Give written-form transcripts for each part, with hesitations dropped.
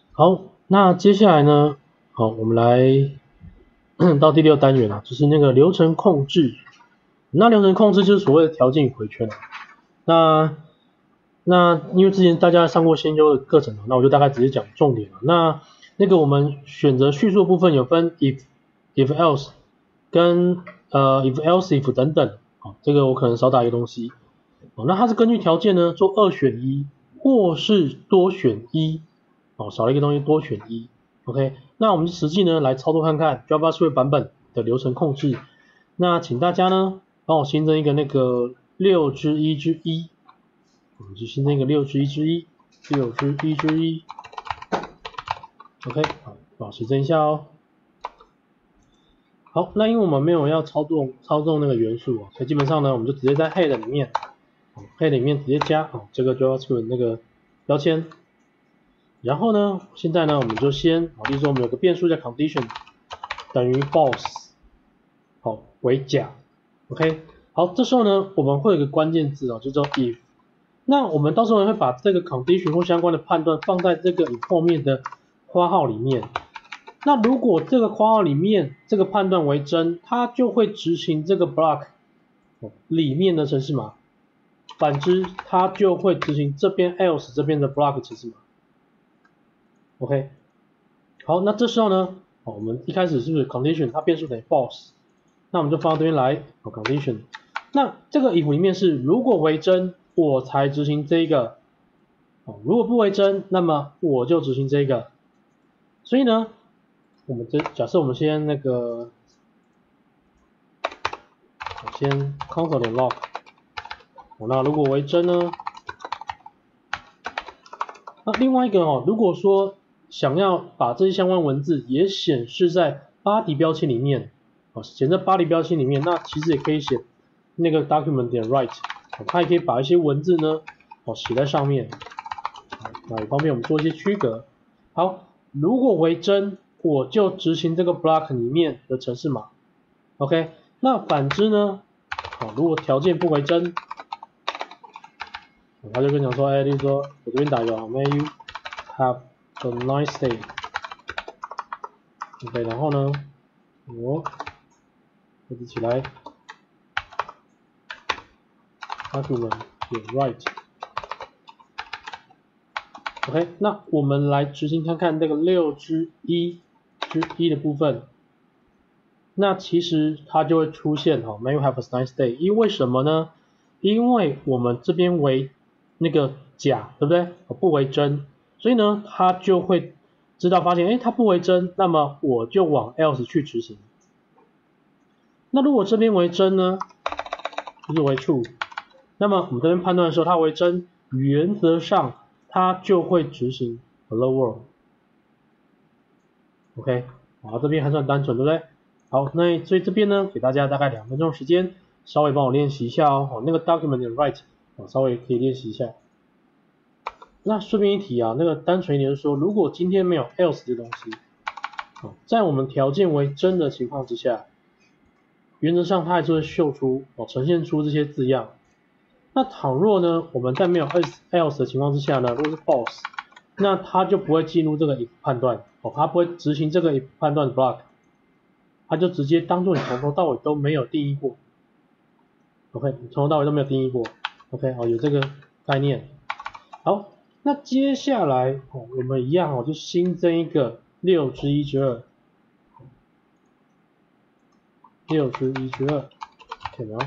好，那接下来呢，好，我们来到第6单元了，就是那个流程控制。那流程控制就是所谓的条件与回圈了。那因为之前大家上过先修的课程，那我就大概直接讲重点了。那个我们选择叙述部分有分 if else 跟if else if 等等，好，这个我可能少打一个东西。好，那它是根据条件呢做2选1或是多选1，哦，少了一个东西多选1。OK， 那我们实际呢来操作看看 JavaScript 版本的流程控制。那请大家呢帮我新增一个那个6之1之1，我们就新增一个6之1之1，6之1之1。OK， 好，保持增一下哦。好，那因为我们没有要操纵那个元素，所以基本上呢，我们就直接在 head 里面，head 里面直接加这个 JavaScript 那个标签。然后呢，现在呢，我们就先，比如说我们有个变数叫 condition 等于 false， 好，为假 ，OK， 好，这时候呢，我们会有一个关键字就叫 if， 那我们到时候会把这个 condition 或相关的判断放在这个 if 后面的括号里面。那如果这个括号里面这个判断为真，它就会执行这个 block 里面的程式码，反之它就会执行这边 else 这边的 block 程式码。OK， 好，那这时候呢，我们一开始是不是 condition 它变数等于 false， 那我们就放到这边来condition。那这个 if 里面是如果为真，我才执行这个，如果不为真，那么我就执行这个。所以呢，我们假设我们先那个，先 console 点 log， 那如果为真呢，那另外一个如果说想要把这些相关文字也显示在 body 标签里面，显在 body 标签里面，那其实也可以写那个 document 点 write， 它也可以把一些文字呢写在上面，那也方便我们做一些区隔。好，如果为真，我就执行这个 block 里面的程式码 ，OK， 那反之呢，如果条件不为真，他就跟你讲说，例如说我这边打一个 May you have a nice day， OK， 然后呢，我设置起来 document 点 write， OK， 那我们来执行看看这个6之1之1的部分，那其实它就会出现May you have a nice day， 因为什么呢？因为我们这边为那个假，对不对？不为真，所以呢，它就会知道发现，它不为真，那么我就往 else 去执行。那如果这边为真呢，就是为 true， 那么我们这边判断的时候，它为真，原则上它就会执行 hello world。OK， 好，这边还算单纯，对不对？好，那所以这边呢，给大家大概2分钟时间，稍微帮我练习一下哦。那个 document 点 write， 稍微可以练习一下。那顺便一提那个单纯一点就是说，如果今天没有 else 这东西，在我们条件为真的情况之下，原则上它还是会秀出呈现出这些字样。那倘若呢，我们在没有 else 的情况之下呢，如果是 false， 那它就不会进入这个 if 判断，它不会执行这个 if 判断的 block， 它就直接当做你从头到尾都没有定义过。OK， 你从头到尾都没有定义过。OK， 有这个概念。好，那接下来我们一样就新增一个6之1之2。6之1之2，可以吗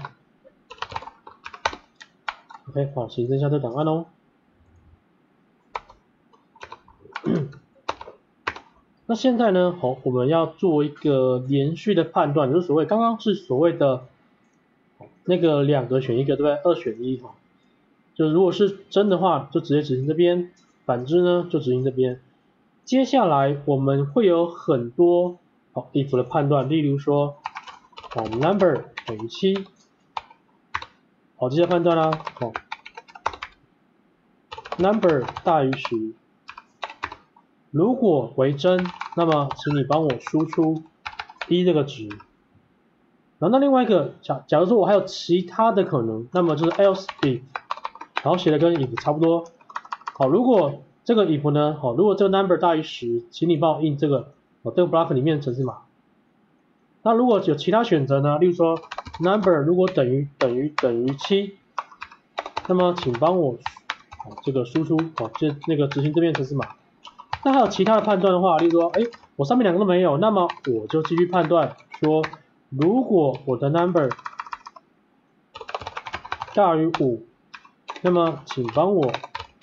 ？OK， 好，新增一下这档案哦。那现在呢，我们要做一个连续的判断，就是所谓刚刚是所谓的那个2个选1个，对不对？2选1就是如果是真的话，就直接执行这边；反之呢，就执行这边。接下来我们会有很多if 的判断，例如说number 等于7，这些判断啦，number 大于10，如果为真，那么请你帮我输出1这个值。然后那另外一个，假如说我还有其他的可能，那么就是 else if， 然后写的跟 if 差不多。好，如果这个 if 呢，如果这个 number 大于10，请你帮我印这个这个 block 里面的程式码。那如果有其他选择呢，例如说 number 如果等于7，那么请帮我这个输出那个执行这边程式码。那还有其他的判断的话，例如说，我上面两个都没有，那么我就继续判断说，如果我的 number 大于5，那么请帮我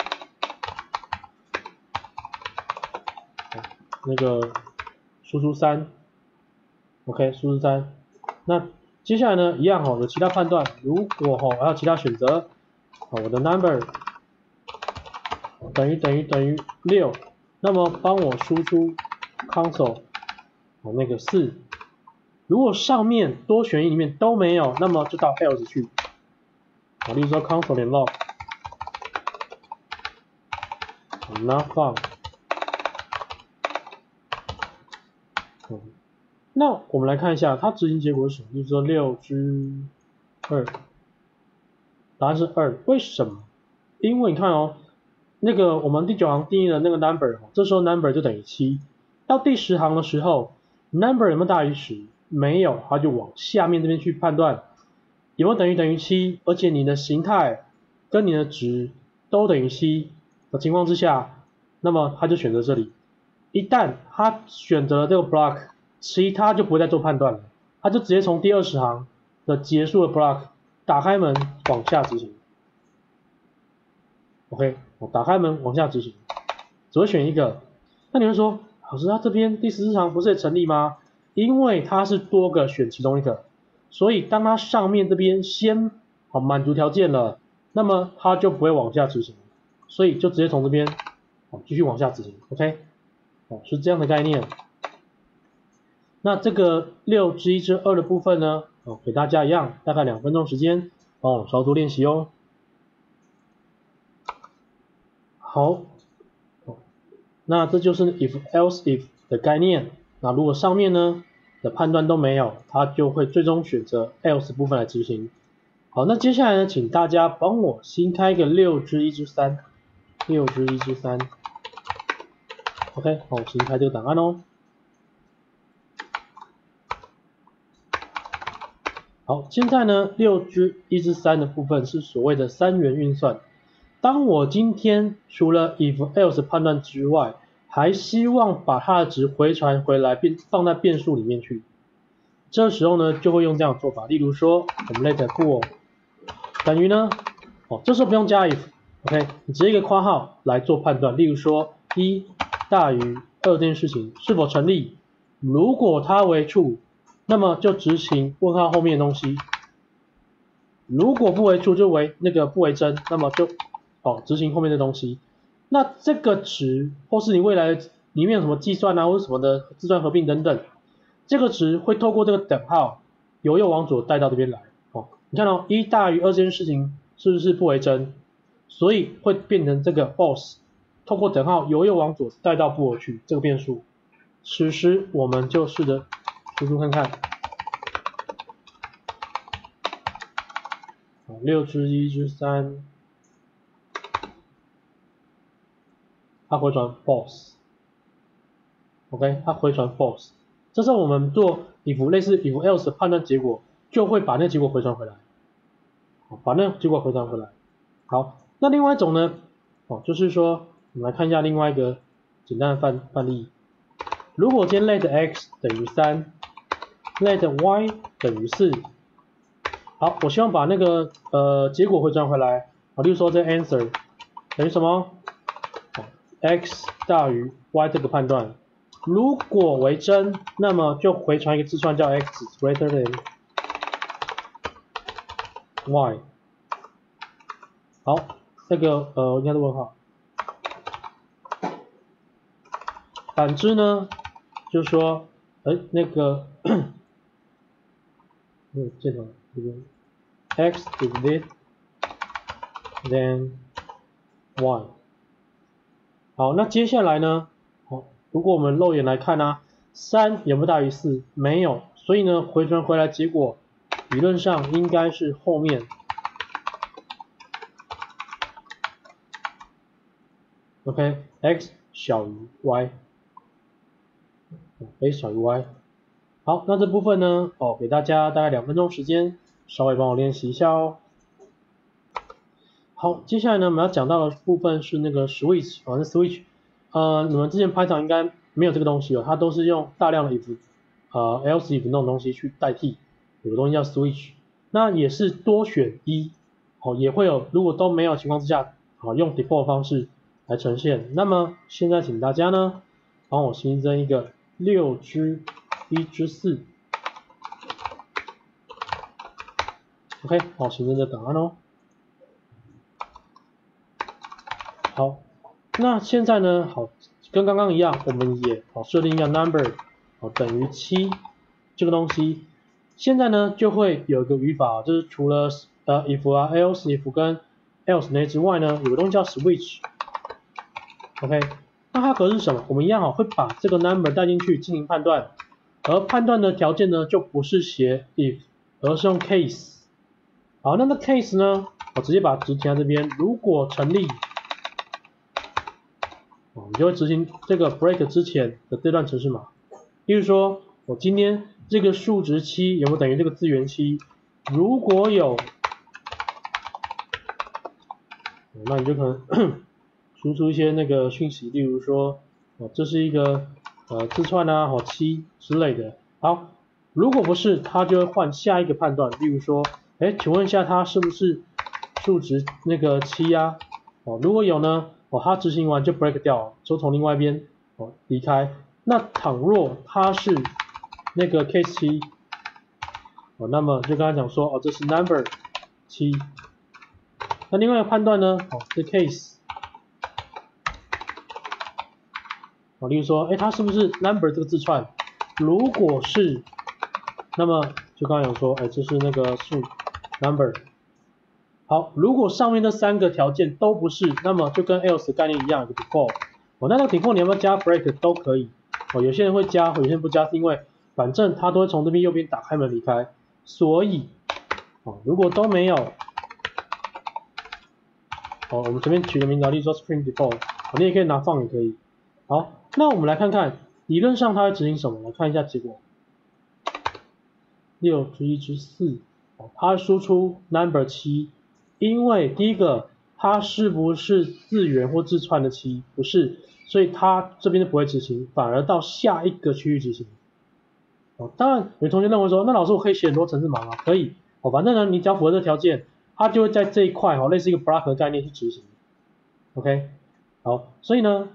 那个输出3 ，OK， 输出3。那接下来呢，一样有其他判断，如果还有其他选择，我的 number 等于6，那么帮我输出 console 那个4。如果上面多选一里面都没有，那么就到 else 去。例如说 console 点 log not found。那我们来看一下它执行结果是什么，就是说6之2，答案是2，为什么？因为你看那个我们第9行定义的那个 number， 这时候 number 就等于7，到第10行的时候 number 有没有大于10？没有，它就往下面这边去判断有没有等于7，而且你的形态跟你的值都等于7的情况之下，那么它就选择这里。一旦它选择了这个 block， 其他就不会再做判断了，它就直接从第20行的结束的 block 打开门往下执行。OK， 我打开门往下执行，只会选一个。那你会说，老师，它这边第14行不是也成立吗？因为它是多个选其中一个，所以当它上面这边先满足条件了，那么它就不会往下执行，所以就直接从这边继续往下执行。OK， 是这样的概念。那这个6之1之2的部分呢，给大家一样，大概2分钟时间稍作练习哦。好，那这就是 if else if 的概念。那如果上面呢的判断都没有，它就会最终选择 else 部分来执行。好，那接下来呢，请大家帮我新开一个6之1之3 ，6之1之3。OK， 好，我新开这个档案哦。好，现在呢6之1之3的部分是所谓的3元运算。当我今天除了 if else 判断之外，还希望把它的值回传回来，放在变数里面去。这时候呢，就会用这样的做法。例如说，我们 let bool 等于呢，这时候不用加 if，OK， 你直接一个括号来做判断。例如说，1大于2这件事情是否成立？如果它为 true， 那么就执行问号后面的东西。如果不为 true， 就为那个不为真，那么就执行后面的东西。那这个值或是你未来里面有什么计算或者什么的字段合并等等，这个值会透过这个等号由右往左带到这边来。你看1大于2这件事情是不是不为真？所以会变成这个 false， 透过等号由右往左带到不为去这个变数。此时我们就试着输出看看。6之1之3。它回传 false，OK， 它回传 false。这时候我们做 if 类似 if else 的判断结果，就会把那个结果回传回来，把那个结果回传回来。好，那另外一种呢，就是说我们来看一下另外一个简单的范例。如果今天 let x 等于3 ，let y 等于4，好，我希望把那个结果回传回来。例如说这 answer 等于什么？ x 大于 y 这个判断，如果为真，那么就回传一个字串叫 x greater than y。好，那个应该是问号。反之呢，就是说，那个箭头这边 x is bigger than y。好，那接下来呢？如果我们肉眼来看呢，3有没有大于4？没有，所以呢，回传回来结果理论上应该是后面 OK，x 小于 y，x 小于 y。好，那这部分呢，给大家大概2分钟时间，稍微帮我练习一下哦。好，接下来呢，我们要讲到的部分是那个 switch， 那 switch， 你们之前 Python 应该没有这个东西哦，它都是用大量的 if，else if 那种东西去代替，有个东西叫 switch， 那也是多选一，也会有，如果都没有情况之下，用 default 方式来呈现。那么现在请大家呢，帮我新增一个6之1之4 ，OK， 好，新增这档案哦。好，那现在呢，好，跟刚刚一样，我们也设定一个 number 等于7这个东西。现在呢就会有一个语法，就是除了if else if 跟 else 那之外呢，有个东西叫 switch。OK， 那它可是什么？我们一样会把这个 number 带进去进行判断，而判断的条件呢就不是写 if， 而是用 case。好，那 case 呢，我直接把值填在这边，如果成立。你就会执行这个 break 之前的这段程式码。例如说，我今天这个数值7有没有等于这个字元7？如果有，那你就可能输出一些那个讯息，例如说，这是一个字串啊，7之类的。好，如果不是，它就会换下一个判断，例如说，请问一下它是不是数值那个7啊？如果有呢？它执行完就 break 掉，就从另外一边离开。那倘若它是那个 case 7，那么就刚才讲说，这是 number 7。那另外一个判断呢，是 case，例如说，它是不是 number 这个字串？如果是，那么就刚才讲说，这是那个数 number。好，如果上面这3个条件都不是，那么就跟 else 概念一样，有个 default。那个 default 你要不要加 break 都可以。有些人会加，有些人不加，是因为反正它都会从这边右边打开门离开。所以，如果都没有，我们随便取个名字，例如说 string default，你也可以拿放也可以。好，那我们来看看理论上它会执行什么，来看一下结果。6之1之4，它输出 number 7。因为第一个，它是不是字元或字串的7？不是，所以它这边就不会执行，反而到下一个区域执行。当然，有同学认为说，那老师我可以写很多程式码吗？可以，反正呢，你只要符合这条件，它就会在这一块类似一个 block 的概念去执行。OK， 好，所以呢，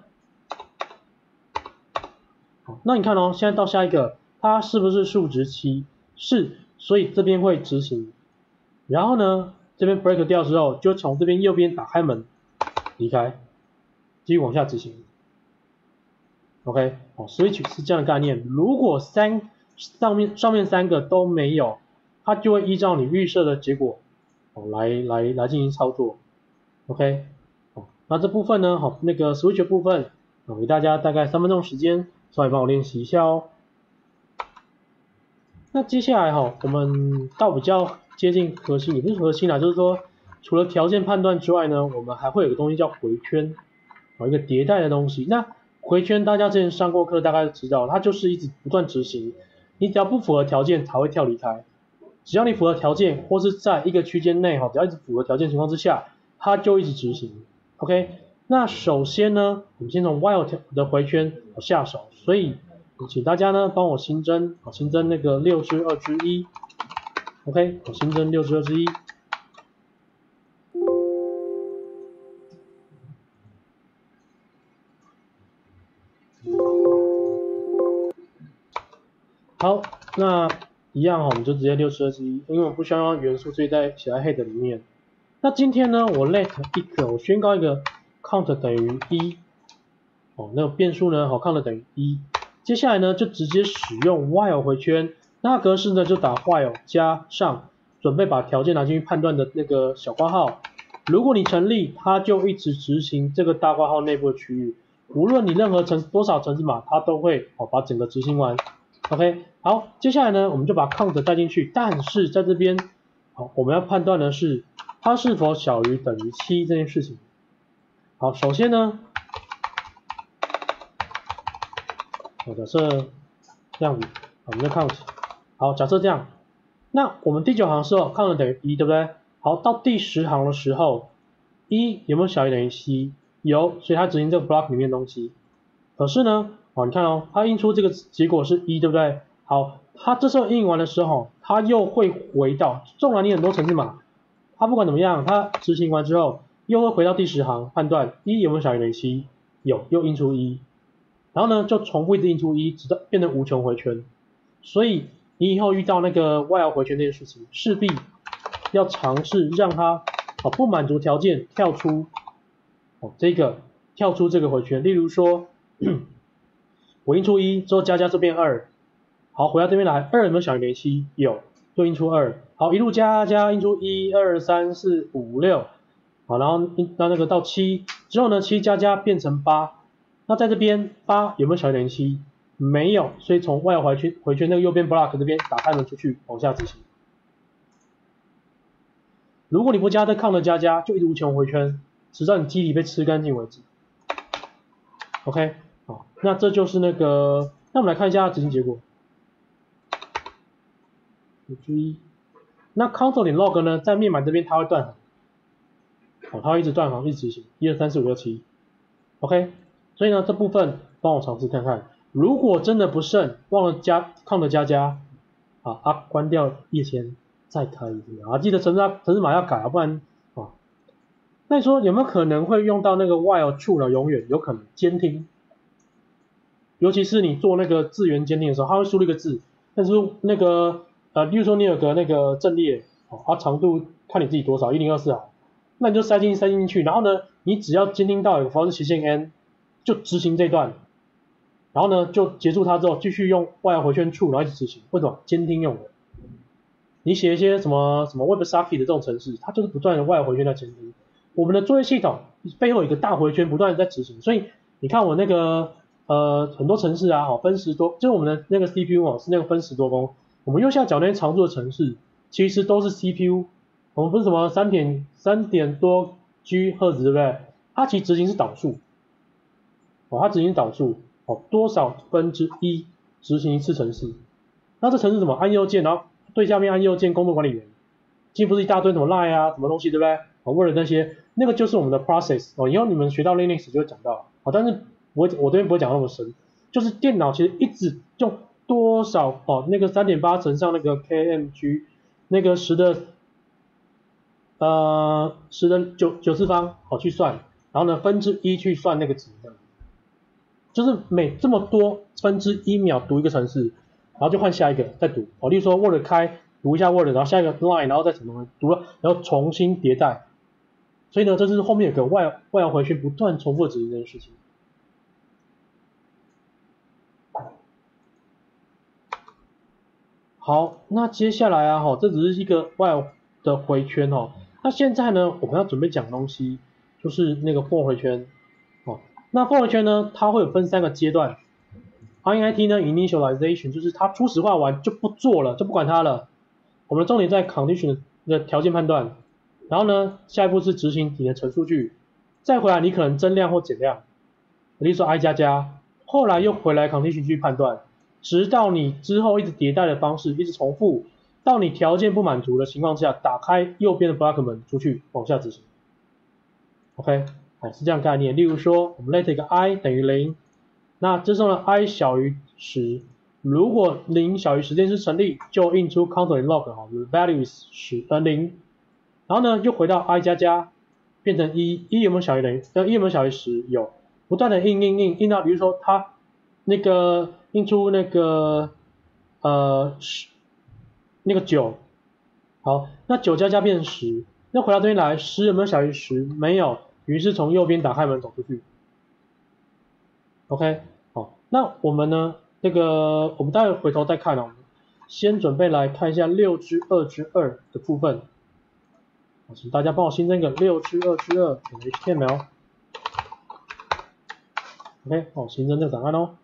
那你看现在到下一个，它是不是数值7？是，所以这边会执行。然后呢？这边 break 掉之后，就从这边右边打开门离开，继续往下执行。OK， switch 是这样的概念。如果上面3个都没有，它就会依照你预设的结果来进行操作。OK， 那这部分呢，那个 switch 的部分，给大家大概3分钟时间，稍微帮我练习一下哦。那接下来我们到比较接近核心，也不是核心啦，就是说除了条件判断之外呢，我们还会有个东西叫回圈，一个迭代的东西。那回圈大家之前上过课大概都知道，它就是一直不断执行，你只要不符合条件才会跳离开，只要你符合条件或是在一个区间内只要一直符合条件情况之下，它就一直执行。OK， 那首先呢，我们先从 while 的回圈下手，所以请大家呢帮我新增那个6之2之1。OK， 我新增6之2之1。好，那一样我们就直接6之2之1，因为我不需要用元素，所以在写在 head 里面。那今天呢，我 let 我宣告一个 count 等于1，那个变数呢count 等于1。接下来呢，就直接使用 while 回圈，那格式呢就打 while 加上准备把条件拿进去判断的那个小括号。如果你成立，它就一直执行这个大括号内部的区域，无论你任何多少程式码，它都会把整个执行完。OK， 好，接下来呢，我们就把 count 带进去，但是在这边，我们要判断的是它是否小于等于7这件事情。好，首先呢， 假设这样子，我们就 count， 好，假设这样，那我们第9行的时候 count 等于1，对不对？好，到第10行的时候，1有没有小于等于 c？ 有，所以它执行这个 block 里面的东西。可是呢，你看哦，它印出这个结果是1，对不对？好，它这时候印完的时候，它又会回到，纵然你很多程式码，它不管怎么样，它执行完之后，又会回到第10行判断1有没有小于等于 c？ 有，又印出1。然后呢，就重复一直印出1，直到变成无穷回圈。所以你以后遇到那个 while 回圈这件事情，势必要尝试让它不满足条件跳出跳出这个回圈。例如说，我印出1之后加这边2，好，回到这边来，2有没有小于等于7？有，就印出2。好，一路加印出1、2、3、4、5、6，好，然后那个到7之后呢，7加变成8。那在这边8有没有小于等于7？没有，所以从while回圈那个右边 block 这边打开门出去，往下执行。如果你不加这 count 加，就一直无穷回圈，直到你机体被吃干净为止。OK， 好，那这就是那个，那我们来看一下执行结果。注意，那 console.log 呢，在面板这边它会断行，它会一直断行，一直执行，1、2、3、4、5、6、7。OK。所以呢，这部分帮我尝试看看，如果真的不慎忘了加 count 加，关掉页签再开一次记得程式码要改不然那你说有没有可能会用到那个 while true 呢？永远有可能监听，尤其是你做那个字元监听的时候，它会输入一个字，但是那个例如说你有个那个阵列长度看你自己多少1024好，那你就塞进去，然后呢，你只要监听到有个符号是斜线 n。就执行这段，然后呢就结束它之后，继续用while回圈 true， 然后一直执行。为什么？监听用的。你写一些什么 WebSocket 的这种程式，它就是不断的while回圈在监听。我们的作业系统背后有一个大回圈不断的在执行，所以你看我那个很多程式分10多，就是我们的那个 CPU 是那个分10多功。我们右下角那些常做的程式，其实都是 CPU， 我们不是什么3点多 GHz 对不对？它其实执行是导数。它执行导数多少1%执行一次程式，那这程式什么？按右键，然后对下面按右键工作管理员，既不是一大堆什么 line 什么东西，对不对？为了那些，那个就是我们的 process 以后你们学到 Linux 就会讲到但是我这边不会讲那么深，就是电脑其实一直用多少那个 3.8 乘上那个 kmg 那个10的9次方去算，然后呢1%去算那个值的。就是每这么多1/1秒读一个程式，然后就换下一个再读例如说 Word 开读一下 Word， 然后下一个 line， 然后再什么读了，然后重新迭代。所以呢，这就是后面有个while回圈不断重复执行这件事情。好，那接下来这只是一个 while 的回圈那现在呢，我们要准备讲东西，就是那个 for 回圈那 for 回圈呢，它会有分3个阶段。init 呢 initialization 就是它初始化完就不做了，就不管它了。我们的重点在 condition 的条件判断，然后呢，下一步是执行你的陈数据，再回来你可能增量或减量，比如说 i 加，后来又回来 condition 去判断，直到你之后一直迭代的方式一直重复，到你条件不满足的情况下，打开右边的 block 门出去往下执行。OK。是这样概念，例如说，我们 let 一个 i 等于0，那这时候呢 i 小于10，如果0小于10这件事成立，就印出 console.log value is 0，然后呢又回到 i 加，变成1有没有小于1有没有小于10？有，不断的印到，比如说它那个印出那个9，好，那9加变成10，那回到这边来，10有没有小于10？没有。于是从右边打开门走出去 ，OK， 好，那我们呢，我们待会回头再看我们先准备来看一下6/2/2的部分，请大家帮我新增一个6/2/2 HTML，OK， 好，新增这个档案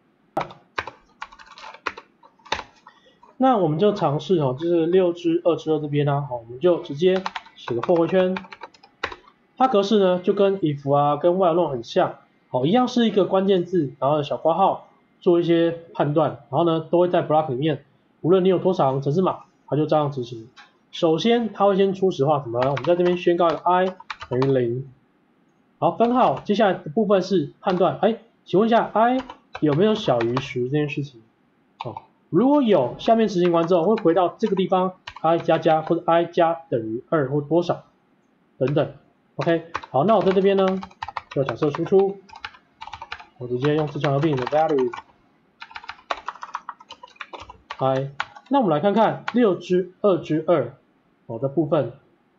那我们就尝试就是6/2/2这边我们就直接写个for回圈。它格式呢就跟 if 跟 while 很像，一样是一个关键字，然后小括号， 做一些判断，然后呢都会在 block 里面，无论你有多少行程式码，它就这样执行。首先它会先初始化什么呢？我们在这边宣告一个 i 等于0，好，分号，接下来的部分是判断，请问一下 i 有没有小于10这件事情？如果有，下面执行完之后会回到这个地方 i 加加或者 i 加等于2或多少等等。OK， 好，那我在这边呢就假设输出，我直接用自强合并的 value i， 那我们来看看6之2之2的部分。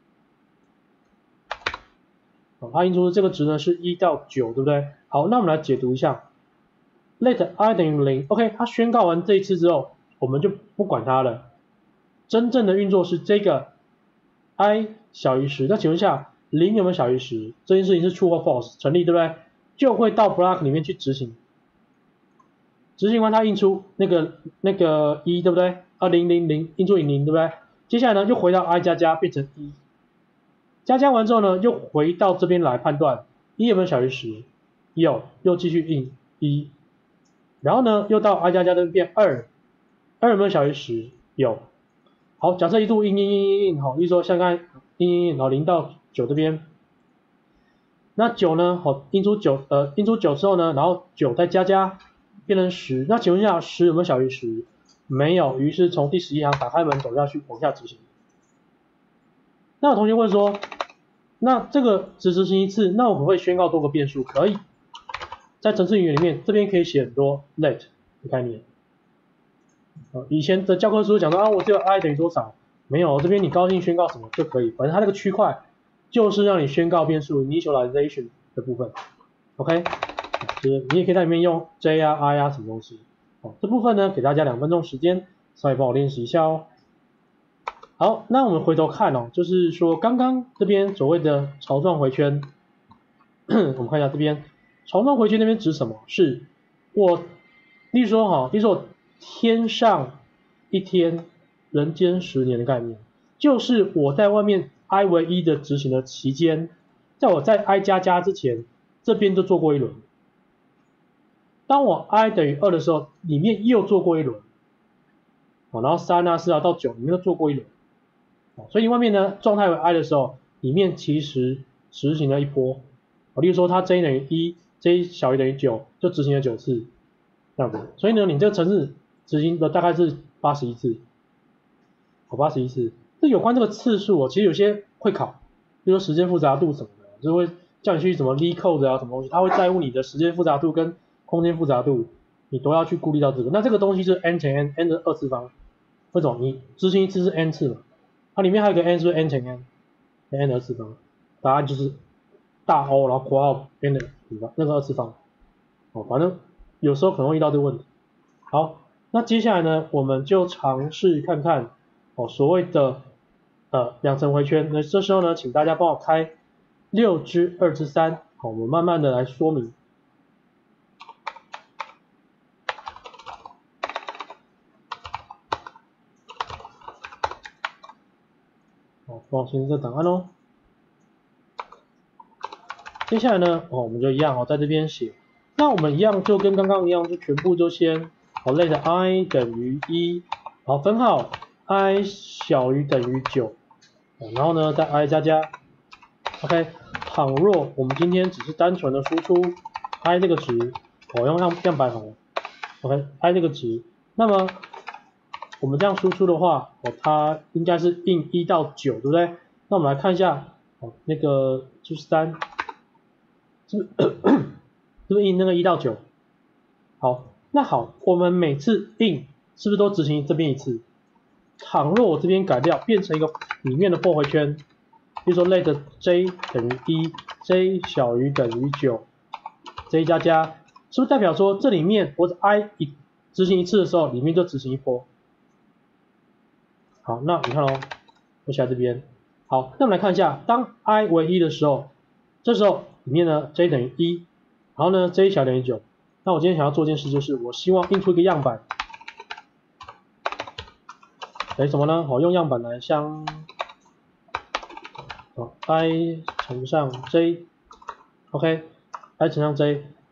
它印出的这个值呢是1到9，对不对？好，那我们来解读一下。let i 等于0 ，OK， 它宣告完这一次之后，我们就不管它了。真正的运作是这个 i 小于10，那请问一下0有没有小于10？这件事情是 true 或 false， 成立对不对？就会到 block 里面去执行，执行完它印出那个1，对不对？000印出0，对不对？接下来呢，又回到 i 加加变成1，加完之后呢，又回到这边来判断1有没有小于10，有，又继续印1。然后呢，又到 i 加加这边变2，2有没有小于10？有。好，假设一度印，好，例如说像刚才印，好0到9这边，那9呢，好印出9之后呢，然后9再加变成10，那请问一下10有没有小于10？没有，于是从第11行打开门走下去往下执行。那有同学问说，那这个只执行一次，那我可不可以宣告多个变数？可以。在程式语言里面，这边可以写很多 let 的概念。以前的教科书讲到我只有 i 等于多少，没有，这边你高兴宣告什么就可以，反正它那个区块就是让你宣告变数 initialization 的部分 ，OK， 就是你也可以在里面用 j 啊 i 啊什么东西。这部分呢给大家2分钟时间，稍微帮我练习一下哦。好，那我们回头看就是说刚刚这边所谓的槽状回圈，我们看一下这边。槽状回圈那边指什么？是我，例如说天上一天，人间10年的概念，就是我在外面 i 为1的执行的期间，在我在 i 加加之前，这边就做过一轮。当我 i 等于2的时候，里面又做过一轮，然后3啊4啊到9里面都做过一轮，所以外面呢状态为 i 的时候，里面其实执行了一波。例如说它 j 等于1。j 小于等于9，就执行了9次，这样子。所以呢，你这个程式执行的大概是81次，81次。这有关这个次数其实有些会考，比如说时间复杂度什么的，就会叫你去什么 LeetCode 啊什么东西，它会在乎你的时间复杂度跟空间复杂度，你都要去顾虑到这个。那这个东西是 n 乘 n，n 的2次方，为什么？你执行一次是 n 次嘛，它里面还有一个 n 是不是 n 乘 n，n 的2次方，答案就是大 O 然后括号 n 的那个2次方，反正有时候可能会遇到这个问题。好，那接下来呢，我们就尝试看看所谓的2层回圈。那这时候呢，请大家帮我开6之2之3，我们慢慢的来说明。帮我清这个档案哦。接下来呢，我们就一样在这边写。那我们一样就跟刚刚一样，就全部就先let i 等于1，好，分号 i 小于等于9，然后呢再 i 加加 ，OK。倘若我们今天只是单纯的输出 i 这个值，我用样板好了 ，OK， i 这个值，那么我们这样输出的话，它应该是印1到9，对不对？那我们来看一下，那个就是3。是不是印那个1到9？好，那好，我们每次印是不是都执行这边一次？倘若我这边改掉，变成一个里面的for回圈，比如说 let j 等于1，j 小于等于9，j 加加，是不是代表说这里面我的 i 执行一次的时候，里面就执行一波？好，那你看我写在这边。好，那我们来看一下，当 i 为1的时候，这时候里面呢 j 等于1，然后呢 j 小于等于9。那我今天想要做一件事，就是我希望印出一个样板，等于什么呢？用样板来像i 乘上 j， OK，i 乘上 j，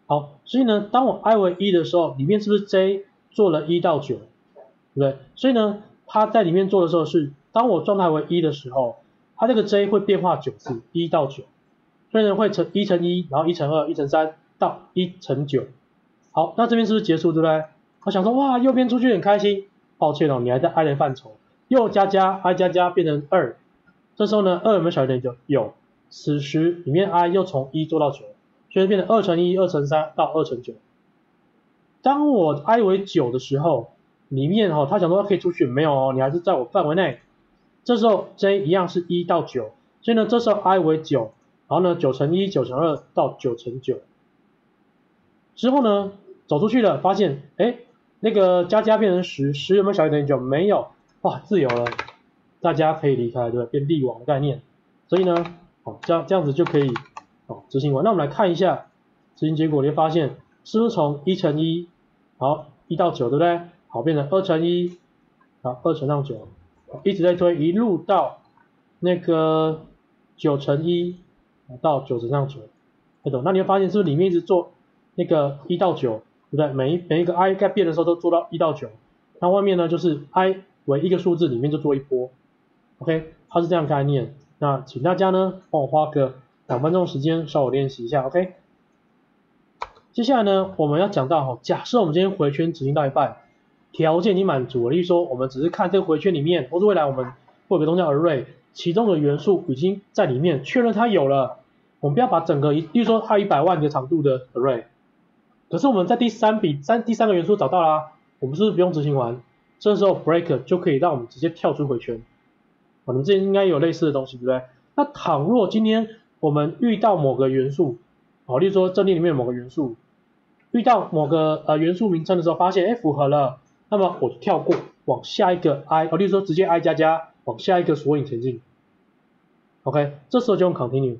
好，所以呢，当我 i 为1的时候，里面是不是 j 做了1到9，对不对？所以呢，它在里面做的时候是，当我状态为1的时候，它这个 j 会变化9次，1到9，所以呢会1乘1，然后1乘2，1乘3到1乘9。好，那这边是不是结束，对不对？我想说，哇，右边出去很开心，抱歉哦，你还在 i 的范畴，右加加 i 加加变成2，这时候呢2有没有小于等于9？有，此时里面 i 又从1做到9。所以变成2乘1、2乘3到2乘9。当我 i 为9的时候，里面他想说可以出去，没有哦，你还是在我范围内。这时候 j 一样是1到9，所以呢，这时候 i 为9，然后呢9乘1、9乘2到9乘9。之后呢，走出去了，发现那个加加变成10，10有没有小于等于9？没有，哇，自由了，大家可以离开，对不对？变力王的概念。所以呢，这样子就可以。执行完，那我们来看一下执行结果，你会发现是不是从1乘1，好1到9，对不对？好，变成2乘1，好2乘上9，一直在推，一路到那个9乘1到9乘上9，懂？那你会发现是不是里面一直做那个1到9，对不对？每一个 i 该变的时候都做到1到9，那外面呢就是 i 为一个数字里面就做一波 ，OK， 它是这样概念。那请大家呢帮我花个2分钟时间稍微练习一下 ，OK。接下来呢，我们要讲到假设我们今天回圈执行到一半，条件已经满足了，例如说我们只是看这个回圈里面，或是未来我们会有个东西叫 array， 其中的元素已经在里面，确认它有了，我们不要把整个，例如说它有100万个长度的 array， 可是我们在第三个元素找到啦，我们是不是不用执行完？这时候 break 就可以让我们直接跳出回圈。你们之前应该有类似的东西，对不对？那倘若今天我们遇到某个元素，例如说阵列里面某个元素，遇到某个元素名称的时候，发现符合了，那么我就跳过，往下一个 i，例如说直接 i 加加，往下一个索引前进。OK， 这时候就用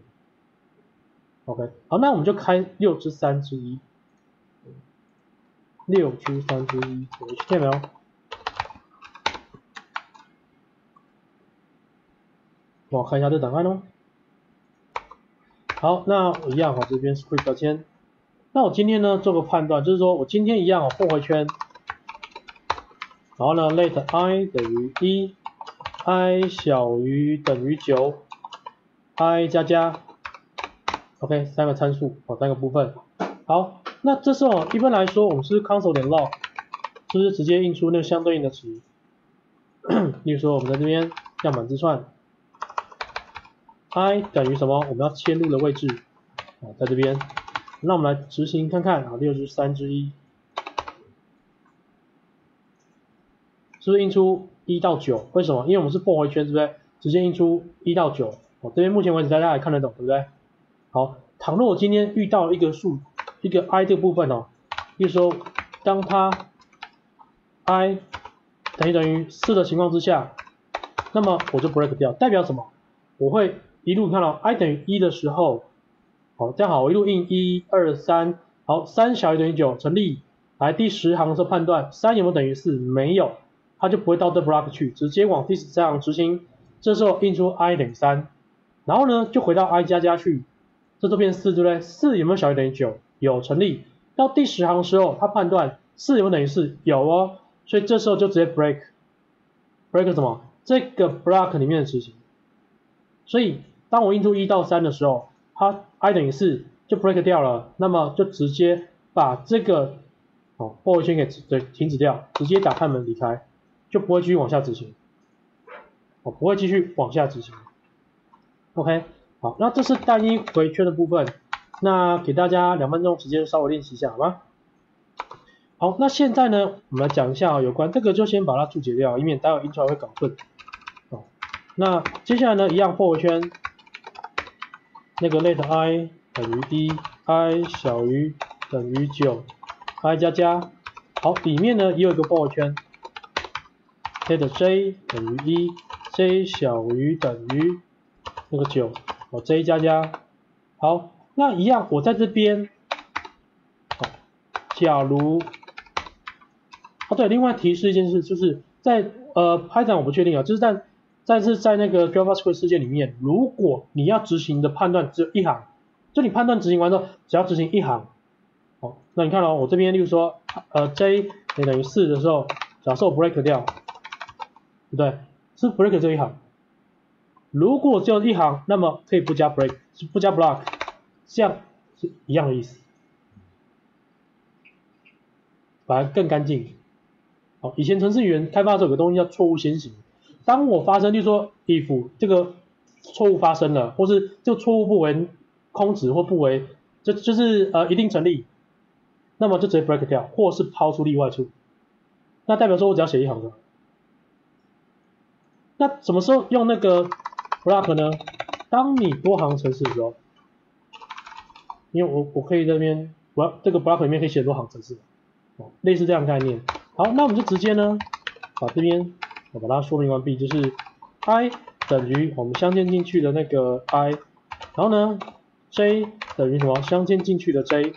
continue。OK， 好，那我们就开6之3之1，6之3之1，有 HTML。我看一下这档案哦。好，那一样这边 script 标签。那我今天呢做个判断，就是说我今天一样放回圈，然后呢 let i 等于1 ，i 小于等于9 ，i 加加 ，OK， 3个参数3个部分。好，那这时候一般来说我们是 console 点 log， 就是直接印出那个相对应的值。例如说我们在这边样板字串。i 等于什么？我们要切入的位置在这边。那我们来执行看看6之3之1，是不是印出1到9？为什么？因为我们是for回圈，对不对？直接印出1到9。这边目前为止大家也看得懂，对不对？好，倘若我今天遇到一个i 这个部分比如说当它 i 等于4的情况之下，那么我就 break 掉，代表什么？我会一路看到 i 等于1的时候，这样好，我一路印1、2、3，好，3小于等于9成立，来第10行的时候判断3有没有等于4，没有，它就不会到这 block 去，直接往第13行执行，这时候印出 i 等于3，然后呢就回到 i 加加去，这都变4，对不对？4有没有小于等于9？有，成立，到第10行的时候，它判断4有没有等于4？有哦，所以这时候就直接 break 什么？这个 block 里面的执行。所以当我印出1到3的时候，它 i 等于4就 break 掉了，那么就直接把这个for回圈给停止掉，直接打开门离开，就不会继续往下执行，不会继续往下执行。OK， 好，那这是单一回圈的部分，那给大家2分钟时间稍微练习一下，好吗？好，那现在呢，我们来讲一下有关这个，就先把它注解掉，以免待会印出来会搞混。那接下来呢，一样for回圈，那个 let i 等于1 ，i 小于等于9 ，i 加加，好，里面呢也有一个for回圈 ，let j 等于1 ，j 小于等于那个9，j 加加，好，那一样我在这边，假如，对，另外提示一件事，就是在Python 我不确定啊，就是但是在那个 JavaScript 世界里面，如果你要执行的判断只有一行，就你判断执行完之后，只要执行一行， 好，那你看我这边例如说j 等于4的时候，假设我 break 掉，对不对？是 break 这一行。如果只有一行，那么可以不加 break， 不加 block， 这样是一样的意思，反而更干净。好，以前程式语言开发的时候有个东西叫错误先行，当我发生，就是说 if 这个错误发生了，或是这个错误不为空值或不为，就是一定成立，那么就直接 break 掉，或是抛出例外处。那代表说我只要写一行的。那什么时候用那个 block 呢？当你多行程式的时候，因为我可以在这边，这个 block 里面可以写多行程式，类似这样的概念。好，那我们就直接呢，把这边我把它说明完毕，就是 i 等于我们镶嵌进去的那个 i， 然后呢 j 等于什么？镶嵌进去的 j。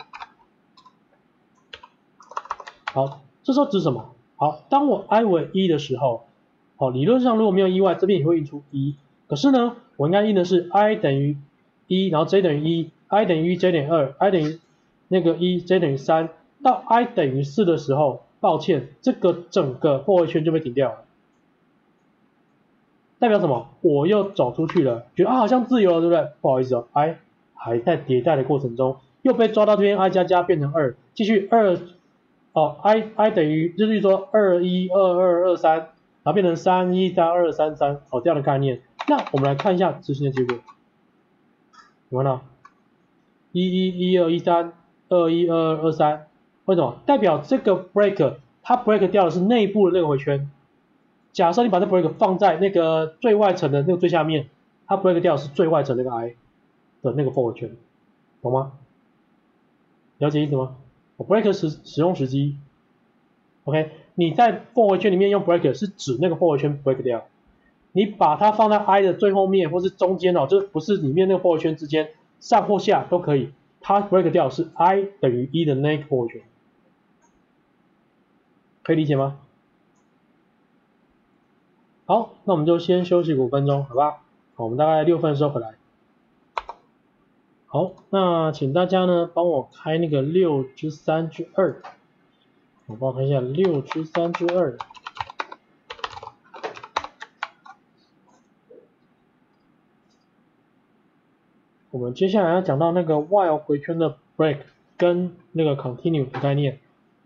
好，这时候指什么？好，当我 i 为1的时候，好，理论上如果没有意外，这边也会印出1。可是呢，我应该印的是 i 等于1，然后 j 等于1 ，i 等于1 ，j 等于2 ，i 等于那个1，j 等于3，到 i 等于4的时候，抱歉，这个整个for回圈就被停掉了。代表什么？我又走出去了，觉得好像自由了，对不对？不好意思，i 还在迭代的过程中，又被抓到这边 i 加加变成2，继续2。i 等于就是说2 1 2 2 2 3，然后变成3 1 3 2 3 3，这样的概念。那我们来看一下执行的结果，有看到1 1 1 2 1 3 2 1 2 2 2 3，为什么？代表这个 break 它 break 掉的是内部的那个回圈。假设你把这 break 放在那个最外层的那个最下面，它 break 掉的是最外层那个 i 的那个 for 回圈，懂吗？了解意思吗？break 使用时机 ，OK， 你在 for 回圈里面用 break 是指那个 for 回圈 break 掉，你把它放在 i 的最后面或是中间就不是里面那个 for 回圈之间，上或下都可以，它 break 掉是 i 等于1的那个 for 回圈，可以理解吗？好，那我们就先休息5分钟，好吧？好，我们大概6分的时候回来。好，那请大家呢帮我开那个6×3×2，我帮我看一下6×3×2。我们接下来要讲到那个 while 回圈的 break 跟那个 continue 的概念。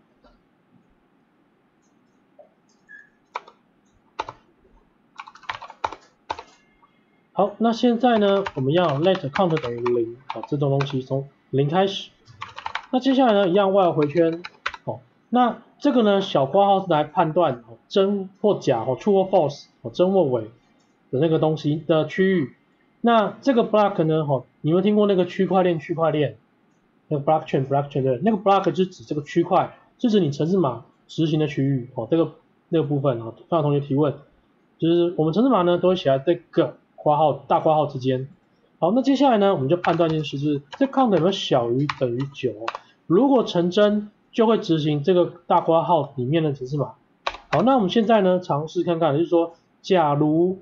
好，那现在呢，我们要 let count 等于0，好，这种东西从0开始。那接下来呢，一样 while 回圈，那这个呢，小括号是来判断真或假，true 或 false，真或伪的那个东西的区域。那这个 block 呢，你们听过那个区块链？那个 blockchain 对，那个 block 就是指这个区块，是指你程式码执行的区域，那个部分看到同学提问，就是我们程式码呢都会写在这个括号大括号之间。好，那接下来呢，我们就判断一件事，就是这 count 有没有小于等于9，如果成真，就会执行这个大括号里面的程式码。好，那我们现在呢尝试看看，就是说，假如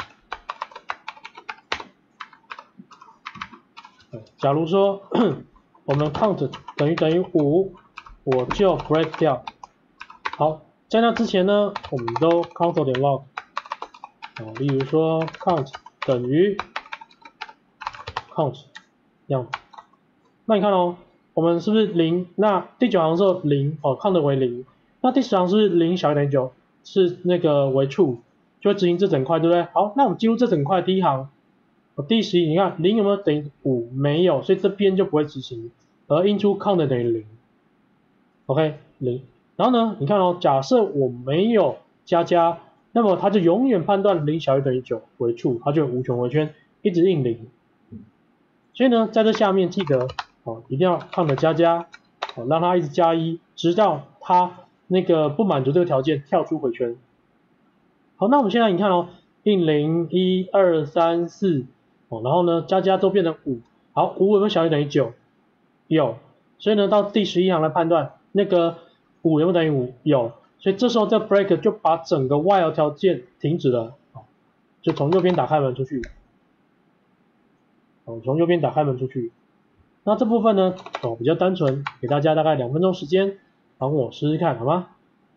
说我们 count 等于5，我就 break 掉。好，在那之前呢，我们都 console.log， 例如说 count 等于 count 这样。那你看我们是不是0？那第9行的时候0，count 为0。那第10行是不是0小于等于9？是那个为 true， 就会执行这整块，对不对？好，那我们进入这整块第一行。第11，你看0有没有等于5？没有，所以这边就不会执行，而印出 count 等于0。OK， 0。然后呢，你看假设我没有加，那么它就永远判断0小于等于9为 true， 它就无穷回圈，一直印0。所以呢，在这下面记得一定要 count 加，让它一直加1，直到它那个不满足这个条件跳出回圈。好，那我们现在你看印0 1 2 3 4。然后呢，加都变成5，好，5有没有小于等于9？有，所以呢，到第11行来判断那个5有没有等于5？有，所以这时候这 break 就把整个 while 条件停止了，就从右边打开门出去，从右边打开门出去， 那这部分呢，比较单纯，给大家大概2分钟时间，帮我试试看，好吗？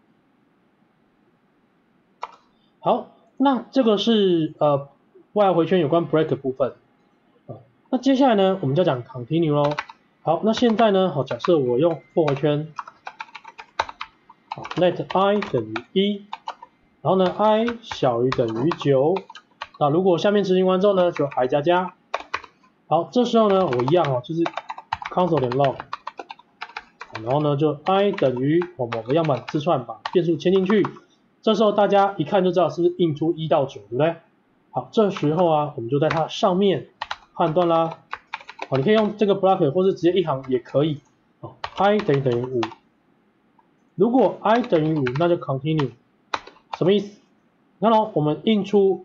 好，那这个是while回圈有关 break 的部分。那接下来呢，我们就讲 continue 咯。好，那现在呢，假设我用for回圈，let I 等于1，然后呢 I 小于等于9。那如果下面执行完之后呢，就 I 加加。好，这时候呢，我一样就是 console 点 log， 然后呢就 I 等于某个样板字串把变数迁进去。这时候大家一看就知道是不是印出1到9，对不对？好，这时候啊，我们就在它上面判断啦。好，你可以用这个 block 或是直接一行也可以。I 等于5。如果 I 等于5，那就 continue。什么意思？你看我们印出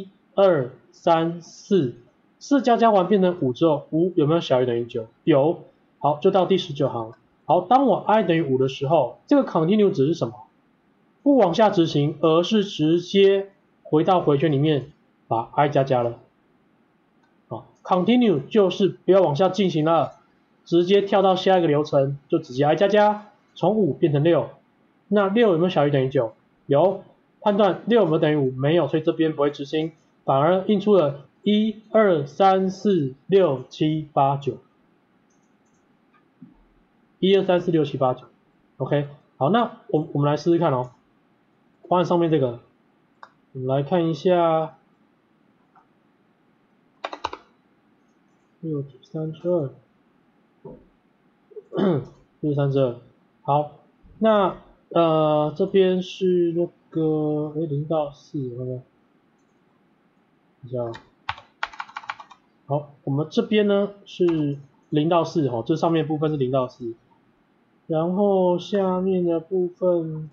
1、2、3、4，4加完变成5之后，5有没有小于等于9？有。好，就到第19行。好，当我 I 等于5的时候，这个 continue 值是什么？不往下执行，而是直接回到回圈里面把 I 加了。continue 就是不要往下进行了，直接跳到下一个流程，就直接 I 加，从5变成6。那6有没有小于等于9？有。判断6有没有等于5？没有，所以这边不会执行，反而印出了1、2、3、4、6、7、8、9。1、2、3、4、6、7、8、9。OK， 好，那我们来试试看哦。方案上面这个，我们来看一下6×3=2，6×3=2。好，那这边是那个0到4，看看一下。好，我们这边呢是0到4，这上面部分是0到4，然后下面的部分，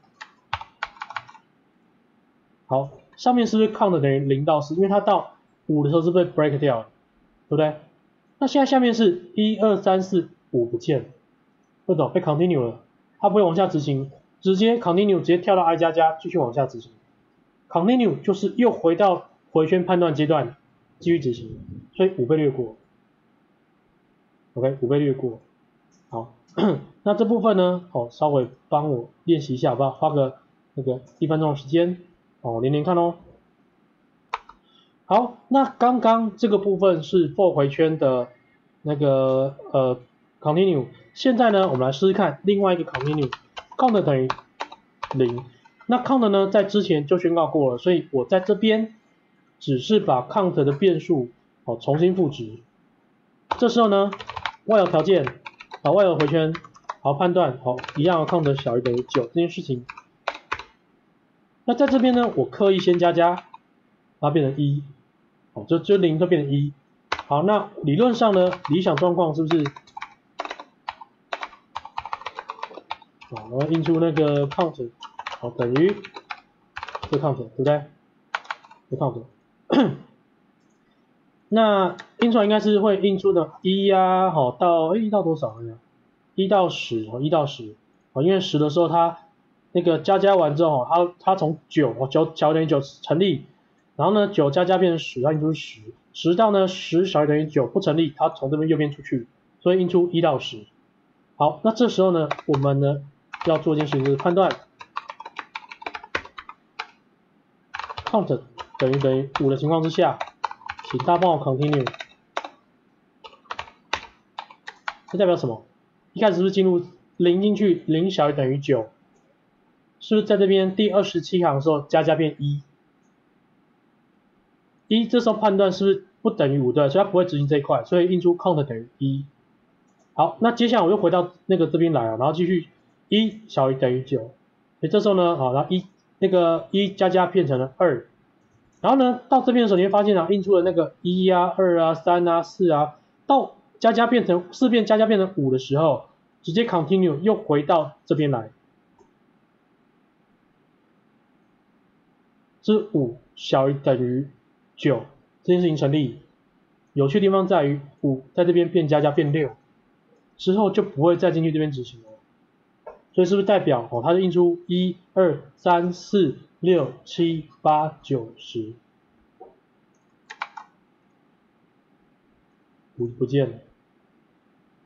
好，上面是不是 count 等于0到4？因为它到5的时候是被 break 掉了，对不对？那现在下面是1、2、3、4、5不见了，不懂被 continue 了，它不会往下执行，直接 continue 直接跳到 I 加继续往下执行。continue 就是又回到回圈判断阶段继续执行，所以5被略过。OK， 5被略过。好，那这部分呢，稍微帮我练习一下，好不好？花个1分钟的时间，连连看哦。好，那刚刚这个部分是 for 回圈的那个continue， 现在呢，我们来试试看另外一个 continue，count 等于0。那 count 呢，在之前就宣告过了，所以我在这边只是把 count 的变数重新赋值。这时候呢，while 条件while 回圈，好判断一样count 小于等于9这件事情。那在这边呢，我刻意先加，把它变成1。就0就变成1。好，那理论上呢，理想状况是不是？我要印出那个 count， 等于这 count， 对不对？这 count， 那印出来应该是会印出的1啊，到1到多少呢？1到10，1到10，因为10的时候它那个加完之后，它从9小于等于9成立。然后呢，9加变成10，它印出10到呢10小于等于9不成立，它从这边右边出去，所以印出1到10。好，那这时候呢，我们呢要做一件事情，就是判断 count 等于5的情况之下，请大家帮我 continue。这代表什么？一开始是不是进入0进去，0小于等于9，是不是在这边第27行的时候加变1？这时候判断是不是不等于5？对，所以它不会执行这一块，所以印出 count 等于1。好，那接下来我又回到这边来然后继续1小于等于9，所以这时候呢，然后1加变成了2，然后呢到这边的时候你会发现印出了那个1啊、2啊、3啊、4啊，到加变成4变加变成5的时候，直接 continue 又回到这边来，是5小于等于9，这件事情成立。有趣的地方在于5在这边变加变6之后就不会再进去这边执行了，所以是不是代表它就印出1、2、3、4、6、7、8、9、10，5不见了。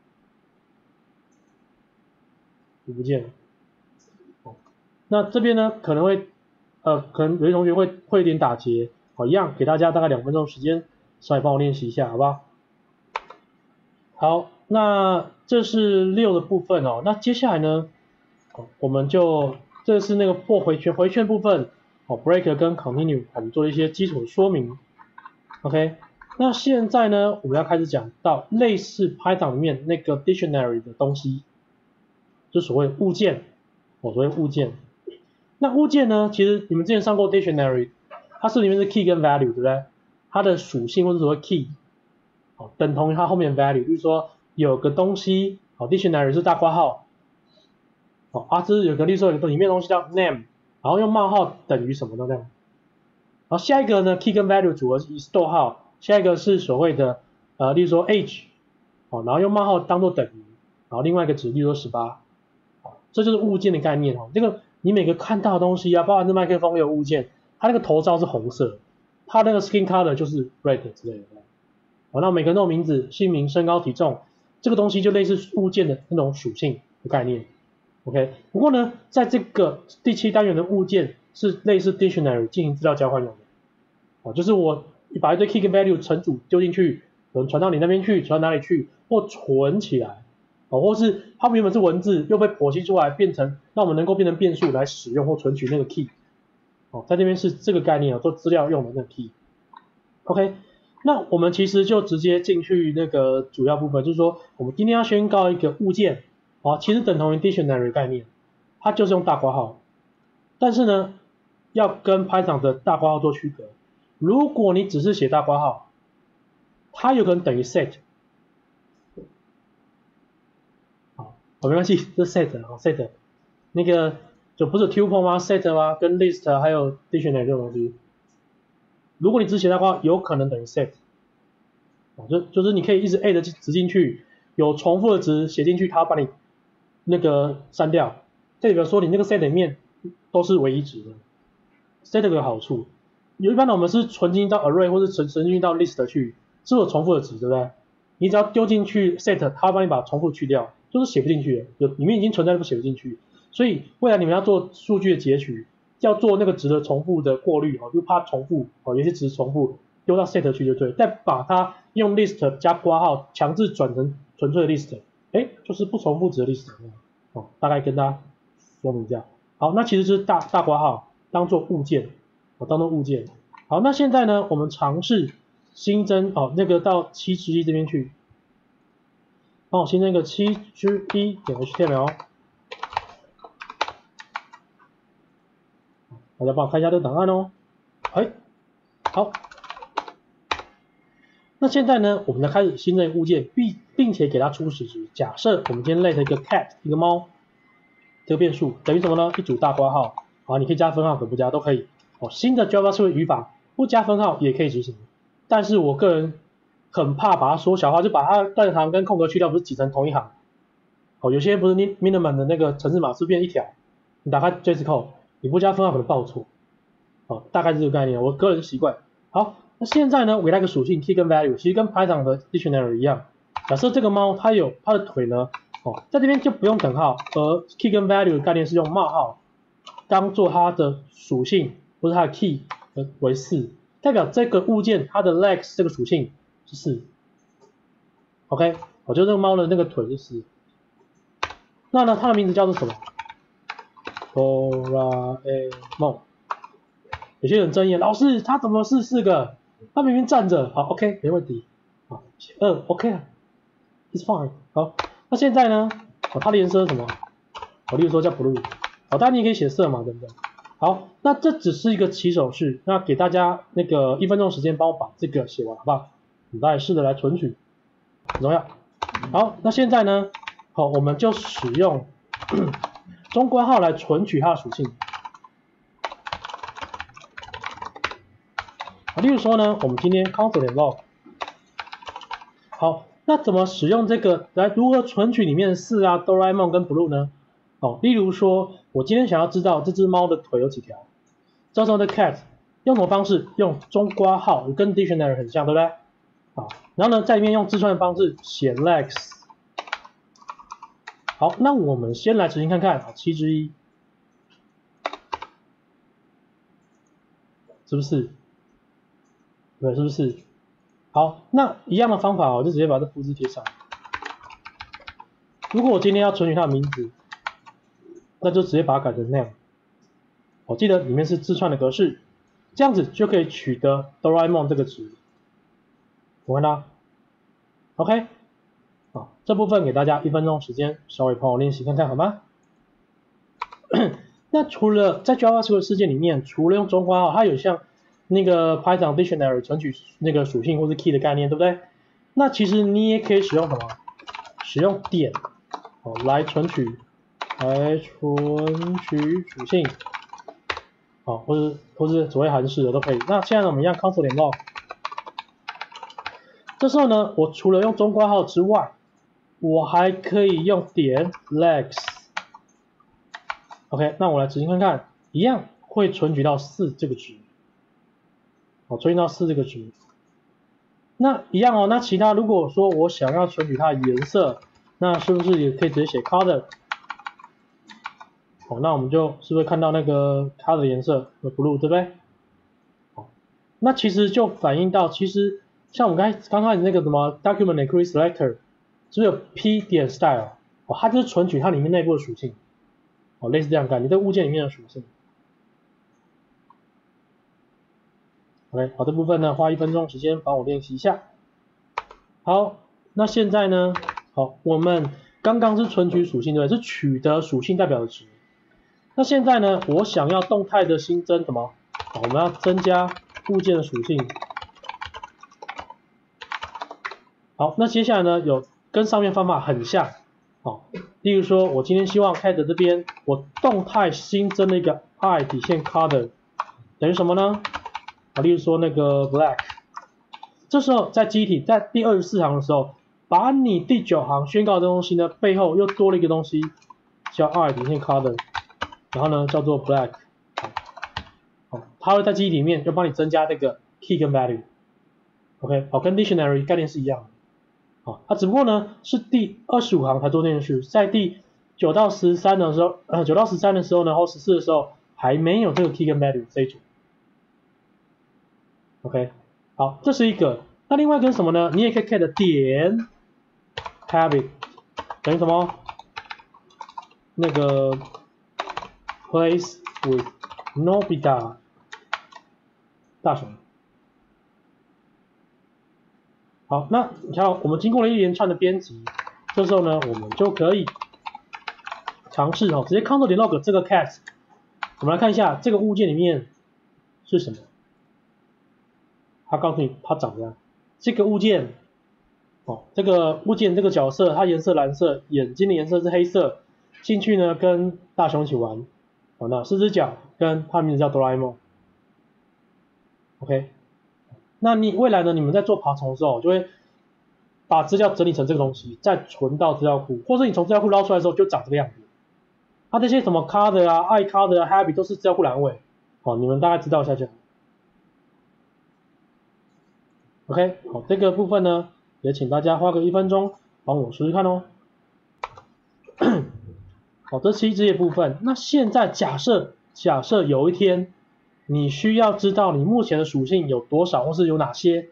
就不见了。那这边呢可能会可能有些同学会有点打结，一样给大家大概2分钟时间，稍微帮我练习一下，好不好？好，那这是6的部分哦。那接下来呢，我们就这是那个for回圈部分break 跟 continue 我们做一些基础说明。OK， 那现在呢，我们要开始讲到类似 Python 里面那个 dictionary 的东西，就所谓物件，所谓物件。那物件呢，其实你们之前上过 dictionary， 它是里面是 key 跟 value， 对不对？它的属性或者所谓 key， 等同于它后面 value， 比如说有个东西，dictionary 是大括号，这是有个例如说有个里面的东西叫 name， 然后用冒号等于什么的这样。然后下一个呢 key 跟 value 组合是逗号，下一个是所谓的例如说 age， 然后用冒号当做等于，然后另外一个值例如说18，这就是物件的概念这个你每个看到的东西包含这麦克风也有物件，它那个头罩是红色，它那个 skin color 就是 red 之类的。那每个人都有名字、姓名、身高、体重，这个东西就类似物件的那种属性的概念。OK， 不过呢，在这个第7单元的物件是类似 dictionary 进行资料交换用的，就是我把一堆 key 跟 value 成组丢进去，可能传到你那边去，传到哪里去，或存起来，或是它原本是文字又被剖析出来变成让我们能够变成变数来使用或存取那个 key，在这边是这个概念做资料用的那个 key。OK， 那我们其实就直接进去那个主要部分，就是说我们今天要宣告一个物件。其实等同于 dictionary 概念，它就是用大括号，但是呢，要跟 Python 的大括号做区隔。如果你只是写大括号，它有可能等于 set， 没关系，这是 set， 那个就不是 tuple 吗 ？set 吗？跟 list 还有 dictionary 这种东西，如果你只写大括号，有可能等于 set， 就是你可以一直 add 值进去，有重复的值写进去，它把你那个删掉，这代表说你那个 set 里面都是唯一值的。set 有好处，一般的我们是存进到 array 或是存进到 list 去，是有重复的值，对不对？你只要丢进去 set， 它会帮你把重复去掉，就是写不进去的，里面已经存在的写不进去。所以未来你们要做数据的截取，要做那个值的重复的过滤，就怕重复，有些值重复丢到 set 去就对，再把它用 list 加括号强制转成纯粹的 list。就是不重复值的 list，大概跟大家说明一下。好，那其实就是大括号当做物件，当做物件。好，那现在呢，我们尝试新增那个到7之1这边去，帮我新增一个7之1点 HTML， 大家帮我看一下这个档案哦。好。那现在呢，我们来开始新增物件，并且给它初始值。假设我们今天 let 一个 cat 一个猫，这个变数等于什么呢？一组大括号，你可以加分号，可不加都可以。新的 JavaScript 语法不加分号也可以执行，但是我个人很怕把它缩小化，就把它断行跟空格去掉，不是挤成同一行。有些不是 minimum 的那个程式码是变一条，你打开 JS Code， 你不加分号可能报错。大概是这个概念，我个人习惯。好。那现在呢，我给它一个属性 key 跟 value， 其实跟 Python 的 dictionary 一样。假设这个猫它有它的腿呢，在这边就不用等号，而 key 跟 value 的概念是用冒号当做它的属性或者它的 key 为4，代表这个物件它的 legs 这个属性是4。OK， 就这个猫的那个腿是4。那呢，它的名字叫做什么 ？Doraemon。有些人争议，老师它怎么是4个？它明明站着，好 ，OK， 没问题，OK 啊 ，It's fine。好，那现在呢，它的颜色是什么？例如说叫 blue， 当然你也可以写色嘛，对不对？好，那这只是一个起手式，那给大家那个1分钟时间帮我把这个写完，好不好？你大家试着来存取，很重要。好，那现在呢，我们就使用中括号来存取它的属性。例如说呢，我们今天 console.log， 好，那怎么使用这个来如何存取里面的4啊 Doraemon 跟 blue 呢？例如说我今天想要知道这只猫的腿有几条，这时候的 cat 用什么方式？用中括号，跟 dictionary 很像，对不对？好，然后呢，在里面用字串的方式写 legs， 好，那我们先来执行看看啊，7之1，是不是？对，是不是？好，那一样的方法，我就直接把这复制贴上。如果我今天要存取它的名字，那就直接把它改成那样。我记得里面是字串的格式，这样子就可以取得哆啦 A 梦这个值。我看到 ，OK， 好，这部分给大家1分钟时间，稍微帮我练习看看好吗？那除了在 JavaScript 世界里面，除了用中括号，它有像那个 Python Dictionary 存取那个属性或是 key 的概念，对不对？那其实你也可以使用什么？使用点来存取属性，或是所谓函数的都可以。那现在呢，我们一样 console 点 log。这时候呢，我除了用中括号之外，我还可以用点 lex。OK， 那我来执行看看，一样会存取到4这个值。存取到4这个值。那一样那其他如果说我想要存取它的颜色，那是不是也可以直接写 color？ 那我们就是不是看到那个 color 的颜色有 blue， 对不对？那其实就反映到，其实像我们刚开始那个什么 document query selector， 只有 p 点 style， 它就是存取它里面内部的属性，类似这样概念，这物件里面的属性。OK， 好，这部分呢花1分钟时间帮我练习一下。好，那现在呢，好，我们刚刚是存取属性，对不对？是取得属性代表的值。那现在呢，我想要动态的新增什么？我们要增加物件的属性。好，那接下来呢，有跟上面方法很像。例如说，我今天希望 head 这边我动态新增了一个 i 底线 color， 等于什么呢？例如说那个 black。这时候在记忆体在第24行的时候，把你第9行宣告的东西呢背后又多了一个东西，叫 i 底线 color。然后呢，叫做 black， 它会在记忆里面就帮你增加这个 key 跟 value，OK， 跟 dictionary 概念是一样的，它只不过呢是第25行才做这件事，在第9到13的时候，9到13的时候呢，或14的时候还没有这个 key 跟 value 这一组 ，OK， 好，这是一个，那另外一个是什么呢？你也可以 get 点 habit 等于什么？那个Place with Nobita 大雄。好，那你看我们经过了一连串的编辑，这时候呢，我们就可以尝试直接 console 点 log 这个 cat， 我们来看一下这个物件里面是什么。它告诉你它长这样，这个物件这个物件这个角色它颜色蓝色，眼睛的颜色是黑色，兴趣呢跟大雄一起玩。那4只脚跟它的名字叫哆啦 A 梦 ，OK。那你未来呢？你们在做爬虫的时候，就会把资料整理成这个东西，再存到资料库，或者你从资料库捞出来的时候就长这个样子。它这些什么 color 啊、i color 啊、habit 都是资料库栏位，你们大概知道一下就好。OK， 好，这个部分呢，也请大家花个1分钟帮我试试看哦。好，这是7只页部分。那现在假设有一天你需要知道你目前的属性有多少，或是有哪些，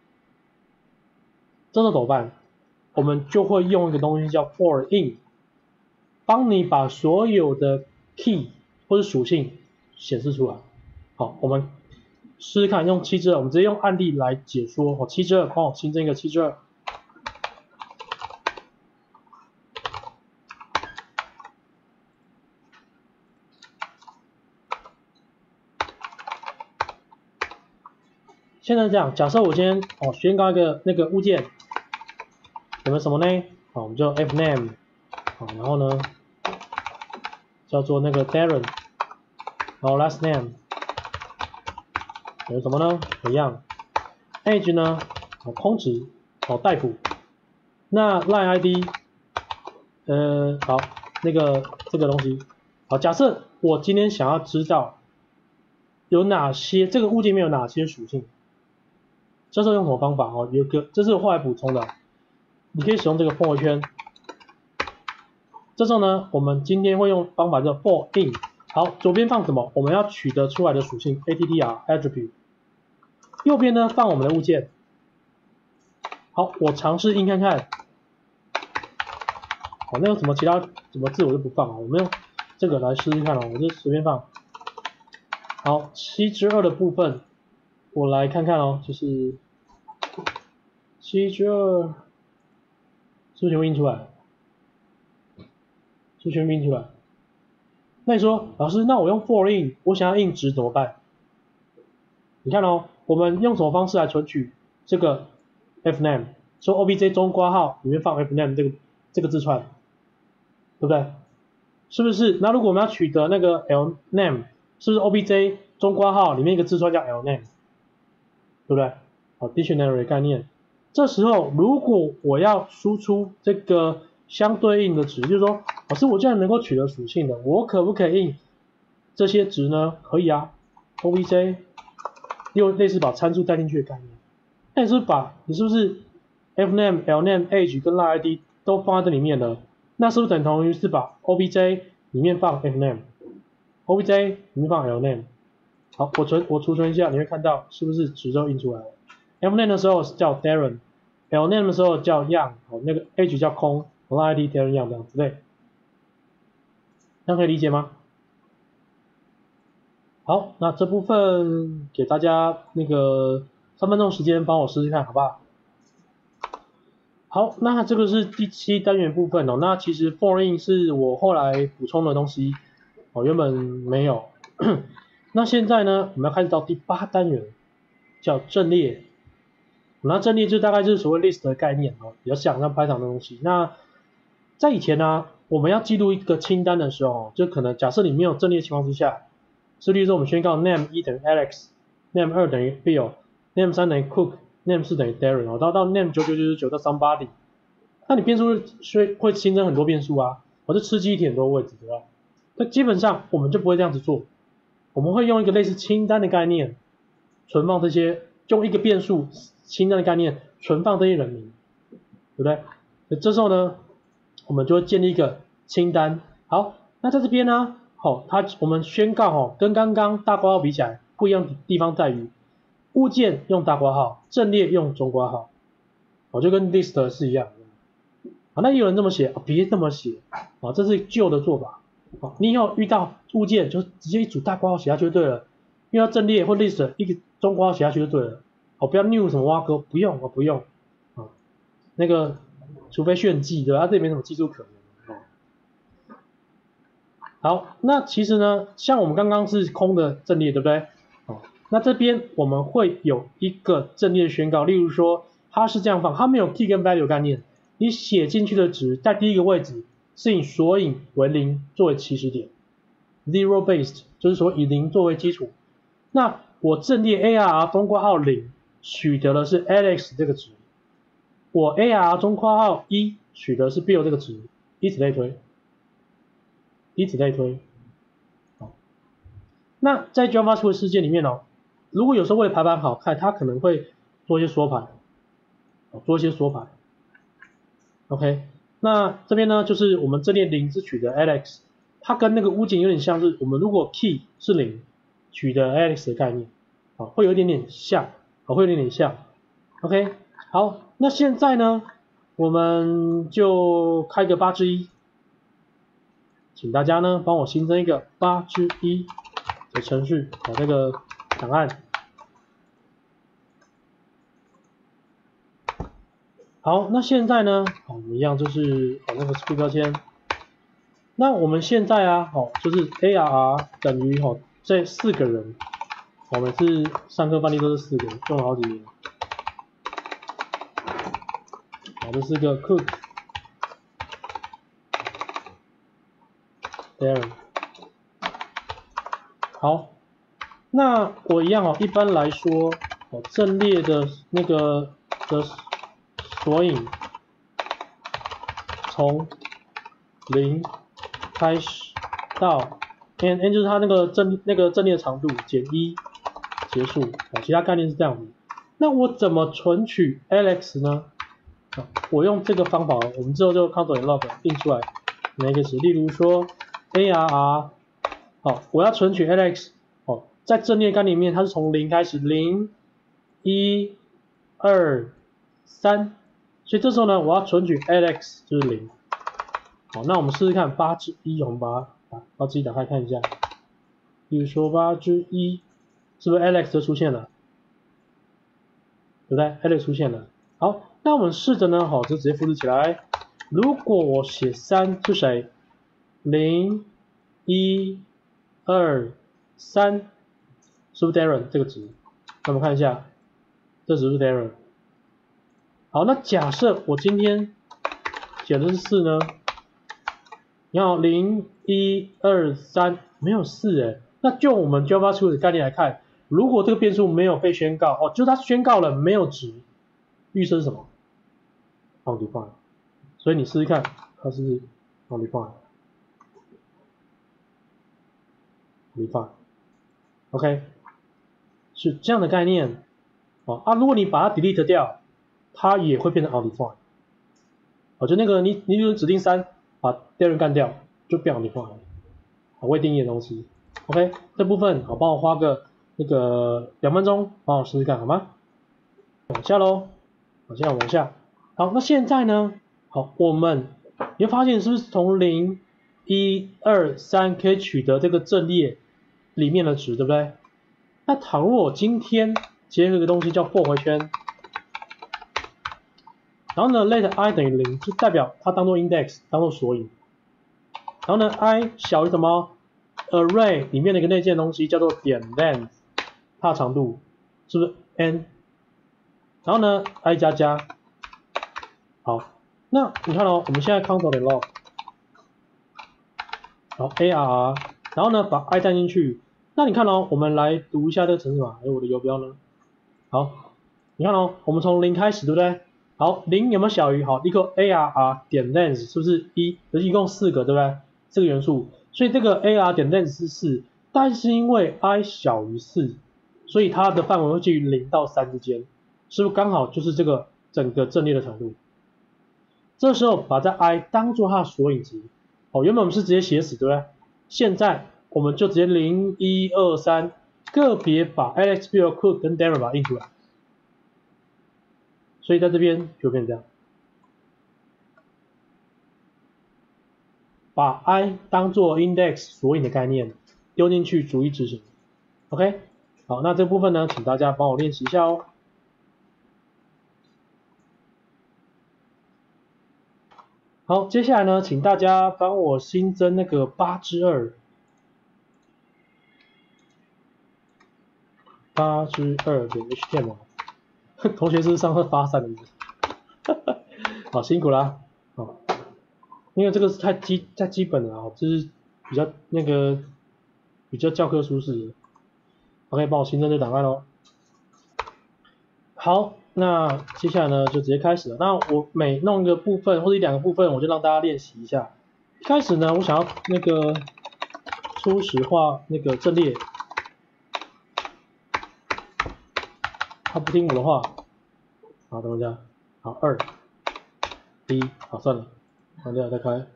这时候怎么办？我们就会用一个东西叫 for in， 帮你把所有的 key 或是属性显示出来。好，我们试试看用7之2，我们直接用案例来解说。7之2，帮我新增一个7之2。现在这样，假设我今天宣告一个那个物件，有没有什么呢？我们就 fname， 然后呢叫做那个 Darren， 然后 last name， 有什么呢？一样 ，age 呢空值，代谱，那 line ID， 好，那个这个东西，好，假设我今天想要知道有哪些这个物件里面有哪些属性。这时候用什么方法？有个这是我后来补充的，你可以使用这个氛围圈， 这时候呢，我们今天会用方法叫 for in。好，左边放什么？我们要取得出来的属性 attr attribute。右边呢放我们的物件。好，我尝试印看看。好，那有什么其他什么字我就不放了，我们用这个来试试看哦，我就随便放。好，7/2的部分，我来看看哦，就是7/2，是不是全部印出来？是不是全部印出来？那你说，老师，那我用 for in， 我想要印值怎么办？你看哦，我们用什么方式来存取这个 fname？ 说 obj 中括号里面放 fname 这个字串，对不对？是不是？那如果我们要取得那个 lname， 是不是 obj 中括号里面一个字串叫 lname， 对不对？好 ，dictionary 概念。这时候如果我要输出这个相对应的值，就是说，老师我既然能够取得属性的，我可不可以印这些值呢？可以啊 ，obj 又类似把参数带进去的概念。那你是不是 fname、lname、age 跟 line_id 都放在这里面了？那是不是等同于是把 obj 里面放 fname，obj 里面放 lname？ 好，我储存一下，你会看到是不是值都印出来了 ？fname 的时候叫 Darren，lname 的时候叫 Young， 好，那个 age 叫空 ，line_id Darren Young 这样之类，这样可以理解吗？好，那这部分给大家那个3分钟时间帮我试试看，好不好？好，那这个是第7单元部分哦。那其实 for in 是我后来补充的东西，哦，原本没有。那现在呢，我们要开始到第8单元，叫阵列。那阵列就大概就是所谓 list 的概念哦，比较像Python 的东西。那在以前呢，我们要记录一个清单的时候，就可能假设你没有阵列情况之下，是例如说我们宣告 name 1等于 Alex，name 2等于 Bill，name 3等于 Cook。name 4等于 Darren 哦，到 name 9999到 somebody， 那你变数会新增很多变数啊，我就吃鸡很多位置，对吧？那基本上我们就不会这样子做，我们会用一个类似清单的概念存放这些，用一个变数清单的概念存放这些人名，对不对？那这时候呢，我们就会建立一个清单。好，那在这边呢，好，我们宣告哦，跟刚刚大括号比起来不一样的地方在于。物件用大括号，阵列用中括号，哦，就跟 list 是一样的。好，那也有人这么写，别这么写，啊，这是旧的做法。好，你以后遇到物件就直接一组大括号写下去就对了，遇到阵列或 list 一个中括号写下去就对了。好，不要 new 什么挖沟，不用，不用。啊，那个除非炫技，对吧？这里没什么技术可言。好，那其实呢，像我们刚刚是空的阵列，对不对？那这边我们会有一个阵列宣告，例如说它是这样放，它没有 key 跟 value 概念，你写进去的值在第一个位置是以索引为0作为起始点 ，zero based 就是说以0作为基础。那我阵列 ARR 中括号0取得的是 Alex 这个值，我 ARR 中括号1取得是 Bill 这个值，以此类推，以此类推。好，那在 JavaScript 世界里面哦。如果有时候为了排版好看，它可能会做一些缩排，OK， 那这边呢，就是我们阵列0是取得 Alex， 它跟那个物件有点像是我们如果 key 是0取得 Alex 的概念，啊，会有一点点像，OK， 好，那现在呢，我们就开个8之1，请大家呢帮我新增一个8之1的程序，把这个档案。好，那现在呢，我们一样就是那个 script 标签。那我们现在啊，就是 ARR 等于这4个人，我每次上课范例都是4个人，用了好几年。好，这是个 Cook Darren。好，那我一样一般来说，阵列的那个的索引从0开始到 n 就是它那个阵列长度减1结束，其他概念是这样子。那我怎么存取 Alex 呢？我用这个方法，我们之后就 Ctrl+Log 印出来， 哪个值，例如说 ARR， 好，我要存取 Alex， 哦，在阵列概念里面它是从0开始，0、1、2、3，所以这时候呢，我要存取 Alex 就是0。好，那我们试试看8之1，我们把自己打开看一下，比如说8之1，是不是 Alex 就出现了？对不对 ？Alex 出现了。好，那我们试着呢，好，就直接复制起来。如果我写3是谁？0、1、2、3，是不是 Darren 这个值？那我们看一下，这值是 Darren。好，那假设我今天写的是4呢？你看0、1、2、3没有4哎，那就我们 JavaScript 的概念来看，如果这个变数没有被宣告，哦，就是它宣告了没有值，预设是什么 ？undefined。所以你试试看，它是 undefined。OK， 是这样的概念。哦啊，如果你把它 delete 掉，它也会变成 undefined。哦，就那个你就是指定3，把 Darren 干掉，就变 undefined。好，未定义的东西。OK， 这部分好，帮我花个那个2分钟，帮我试试看好吗？往下咯，往下。好，那现在呢？好，你会发现是不是从0、1、2、3可以取得这个阵列里面的值，对不对？那倘若我今天结合一个东西叫 for 回圈，然后呢 let i 等于0，就代表它当做 index， 当做索引。然后呢 i 小于什么 ？array 里面的一个内建东西叫做点 length， 它的长度是不是 n？ 然后呢 i 加加，好，那你看哦，我们现在 console.log， 好 ARR， 然后呢把 i 带进去，那你看哦，我们来读一下这个程式码，我的游标呢？好，你看哦，我们从0开始，对不对？好，0有没有小于？好，一个 ARR 点 length 是不是1？一共4个，对不对？这个元素，所以这个 ARR 点 length 是4，但是因为 i 小于4，所以它的范围会介于0到3之间，是不是刚好就是这个整个阵列的长度？这时候把这 i 当做它的索引值，哦，原本我们是直接写死，对不对？现在我们就直接0、1、2、3个别把 Alex、Bill、Cook 跟 Darren 把它印出来，所以在这边就变成这样，把 i 当做 index 索引的概念丢进去逐一执行 ，OK？ 好，那这部分呢，请大家帮我练习一下哦。好，接下来呢，请大家帮我新增那个8之2。8之2点 HTML， 同学是不是上课发散的意思？好，辛苦啦。好，因为这个是太基本了啊，就是比较教科书式的。OK， 帮我新增这档案咯。好，那接下来呢就直接开始了。那我每弄一个部分或者1、2个部分，我就让大家练习一下。一开始呢，我想要那个初始化那个阵列。他不听我的话，好，等一下，好，2、1，好，算了，关掉再开，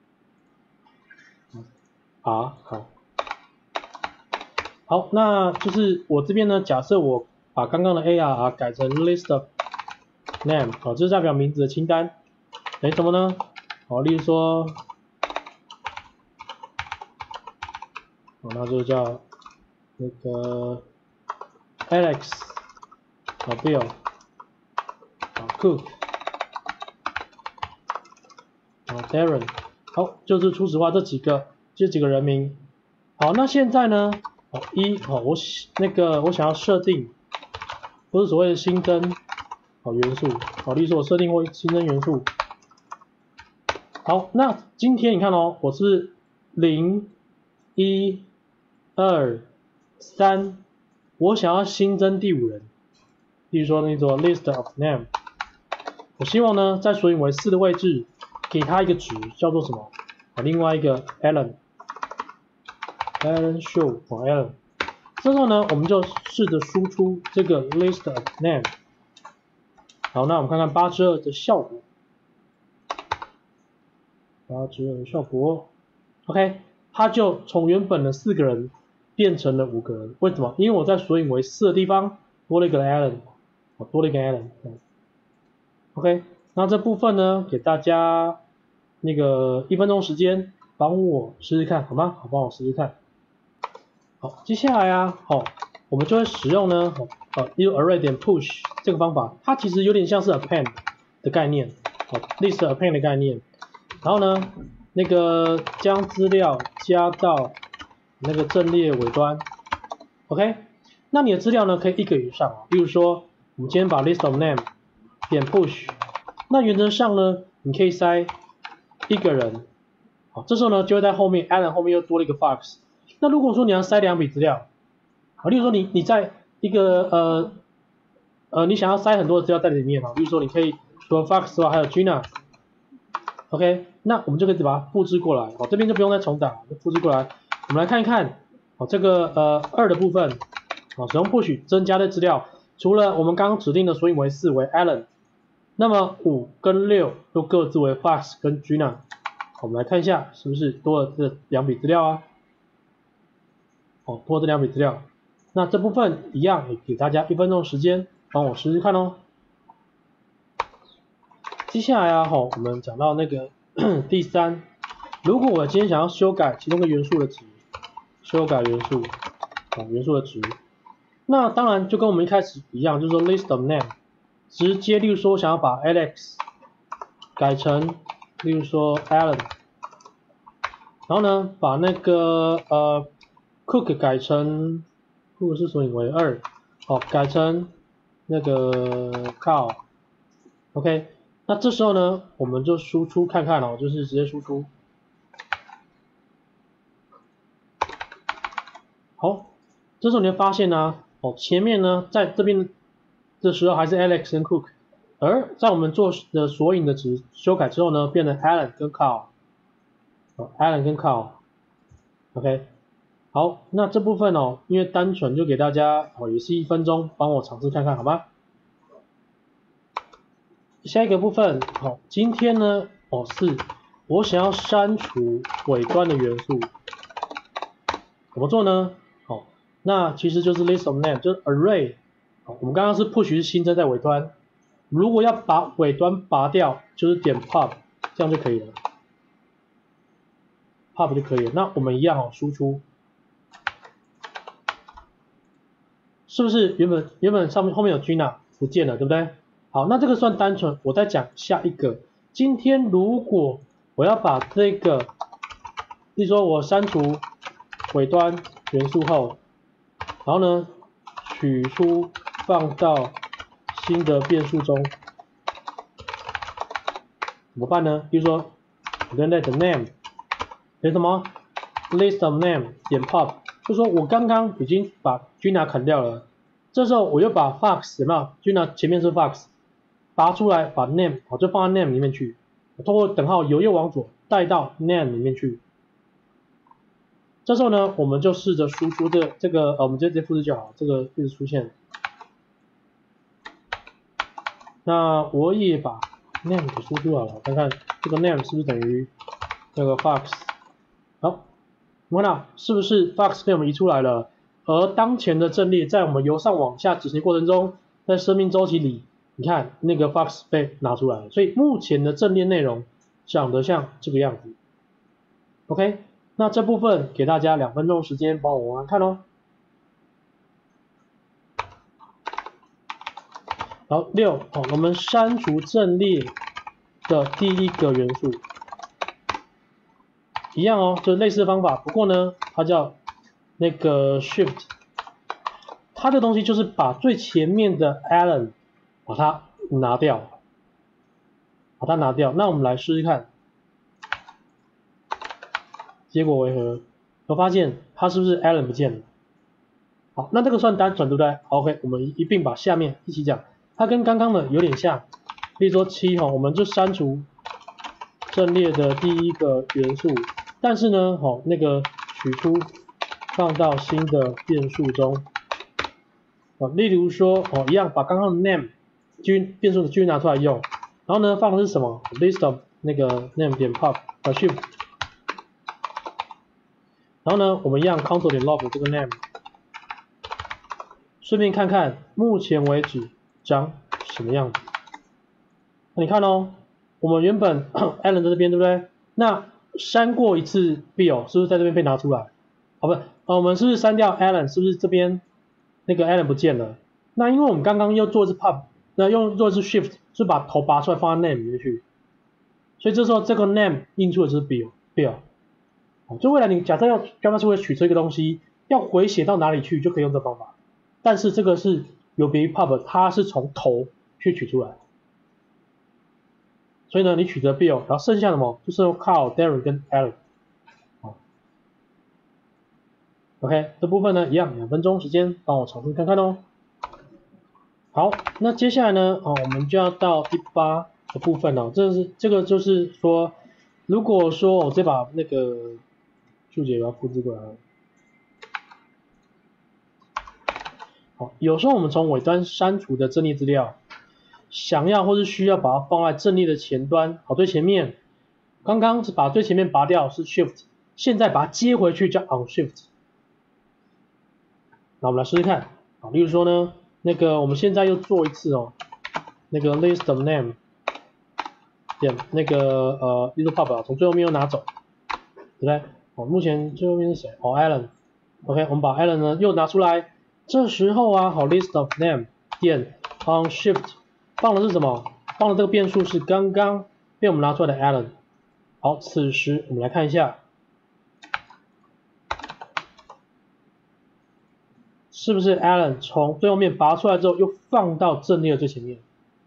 好，那就是我这边呢，假设我把刚刚的 ARR 改成 list of name， 好，这是代表名字的清单，等于什么呢？好，例如说，好，那就叫那个 Alex， 好 Bill， 好 Cook， 好 Darren， 好，就是初始化这几个人名。好，那现在呢？好，我想要设定，不是所谓的新增好元素，好，例如说我设定过新增元素。好，那今天你看哦，我是0、1、2、3，我想要新增第5人，例如说那个 list of name， 我希望呢在索引为4的位置给它一个值，叫做什么？另外一个 Alan show for Alan。之后呢，我们就试着输出这个 list of name。好，那我们看看8之2的效果。 它只有效果 ，OK， 它就从原本的4个人变成了5个人，为什么？因为我在索引为4的地方多了一个 Alan， 多了一个 Alan，OK， 那这部分呢，给大家那个1分钟时间，帮我试试看，好吗？好，帮我试试看。好，接下来啊，我们就会使用呢，用 array 点 push 这个方法，它其实有点像是 append 的概念，list append 的概念。然后呢，那个将资料加到那个阵列尾端 ，OK， 那你的资料呢可以1个以上，比如说我们今天把 list of name 点 push， 那原则上呢，你可以塞1个人，好，这时候呢就会在后面 Alan 后面又多了一个 Fox。那如果说你要塞2笔资料，好，例如说你在一个你想要塞很多的资料在里面，比如说你可以除了 Fox 之外还有 Gina。OK， 那我们就可以把它复制过来，这边就不用再重打，就复制过来。我们来看一看，这个2的部分，使用 push 增加的资料，除了我们刚刚指定的索引为4为 Alan， 那么5跟6都各自为 Fox 跟 Gina。我们来看一下是不是多了这2笔资料啊？多了这2笔资料。那这部分一样，也给大家1分钟时间，帮我试试看哦。接下来啊，我们讲到那个第3，如果我今天想要修改其中一个元素的值，修改元素，元素的值，那当然就跟我们一开始一样，就是说 list of name， 直接，例如说我想要把 Alex 改成，例如说 Alan， 然后呢，把那个Cook 改成 Cook 是索引为2，改成那个 Carl，OK。那这时候呢，我们就输出看看就是直接输出。好，这时候你会发现呢，前面呢在这边的时候还是 Alex 跟 Cook， 而在我们做的索引的值修改之后呢，变成 Alan 跟 Carl，Alan 跟 Carl，OK。好，那这部分因为单纯就给大家也是1分钟，帮我尝试看看好吗？下一个部分，今天呢，是我想要删除尾端的元素，怎么做呢？那其实就是 list of name， 就是 array，我们刚刚是 push 是新增在尾端，如果要把尾端拔掉，就是点 pop， 这样就可以了 ，pop 就可以了。那我们一样输出，是不是原本上面后面有 Gina 不见了，对不对？好，那这个算单纯，我再讲下一个。今天如果我要把这个，例如说我删除尾端元素后，然后呢取出放到新的变数中，怎么办呢？比如说我跟 let name 等什么 list of name 点 pop， 就说我刚刚已经把 Gina 砍掉了，这时候我又把 Fox 有没有 Gina 前面是 Fox。拔出来，把 name 就放在 name 里面去，通过等号由右往左带到 name 里面去。这时候呢，我们就试着输出这个我们直接复制就好，这个一直出现。那我也把 name 给输出好了，看看这个 name 是不是等于那个 Fox。好，你看到是不是 Fox 被我们移出来了？而当前的阵列在我们由上往下执行过程中，在生命周期里。你看那个 Fox 被拿出来了，所以目前的阵列内容长得像这个样子。OK， 那这部分给大家2分钟时间帮我玩玩看哦。好，6，我们删除阵列的第1个元素，一样就是类似的方法，不过呢，它叫那个 Shift， 它的东西就是把最前面的 Alan。把它拿掉，那我们来试试看，结果为何？我发现它是不是 Alan 不见了？好，那这个算单纯对不对 ？OK， 我们一并把下面一起讲，它跟刚刚的有点像，例如说7我们就删除阵列的第1个元素，但是呢，那个取出放到新的变数中，例如说一样把刚刚的 name。变数的继续拿出来用，然后呢放的是什么 list of 那个 name 点 pop， shift， 然后呢，我们一样 console 点 log 这个 name， 顺便看看目前为止长什么样子。那你看哦，我们原本 Allen 在这边对不对？那删过一次 Bill 是不是在这边被拿出来？不，我们是不是删掉 Allen？ 是不是这边那个 Allen 不见了？那因为我们刚刚又做一次 pub， 那用做一次 shift 是把头拔出来放在 name 里面去，所以这时候这个 name 印出的就是 Bill。就未来你假设要 JavaScript 取出一个东西，要回写到哪里去就可以用这方法。但是这个是有别于 pub， 它是从头去取出来。所以呢，你取得 Bill， 然后剩下的什么就是用 Carl、Darren 跟 Allen。OK， 这部分呢一样2分钟时间，帮我尝试看看哦。好，那接下来呢，我们就要到第8的部分了。这个就是说，如果说我再把那个注解把它复制过来。好，有时候我们从尾端删除的阵列资料，想要或是需要把它放在阵列的前端，好，最前面。刚刚是把最前面拔掉是 Shift， 现在把它接回去叫 OnShift。那我们来试试看，好，例如说呢，那个我们现在又做一次哦，那个 list of name 点那个little pub 从最后面又拿走，对不对？目前最后面是谁？Allen。OK， 我们把 Allen 呢又拿出来，这时候啊，好 list of name 点 OnShift 放的是什么？放的这个变数是刚刚被我们拿出来的 Allen。好，此时我们来看一下。是不是 Allen 从最后面拔出来之后，又放到阵列的最前面，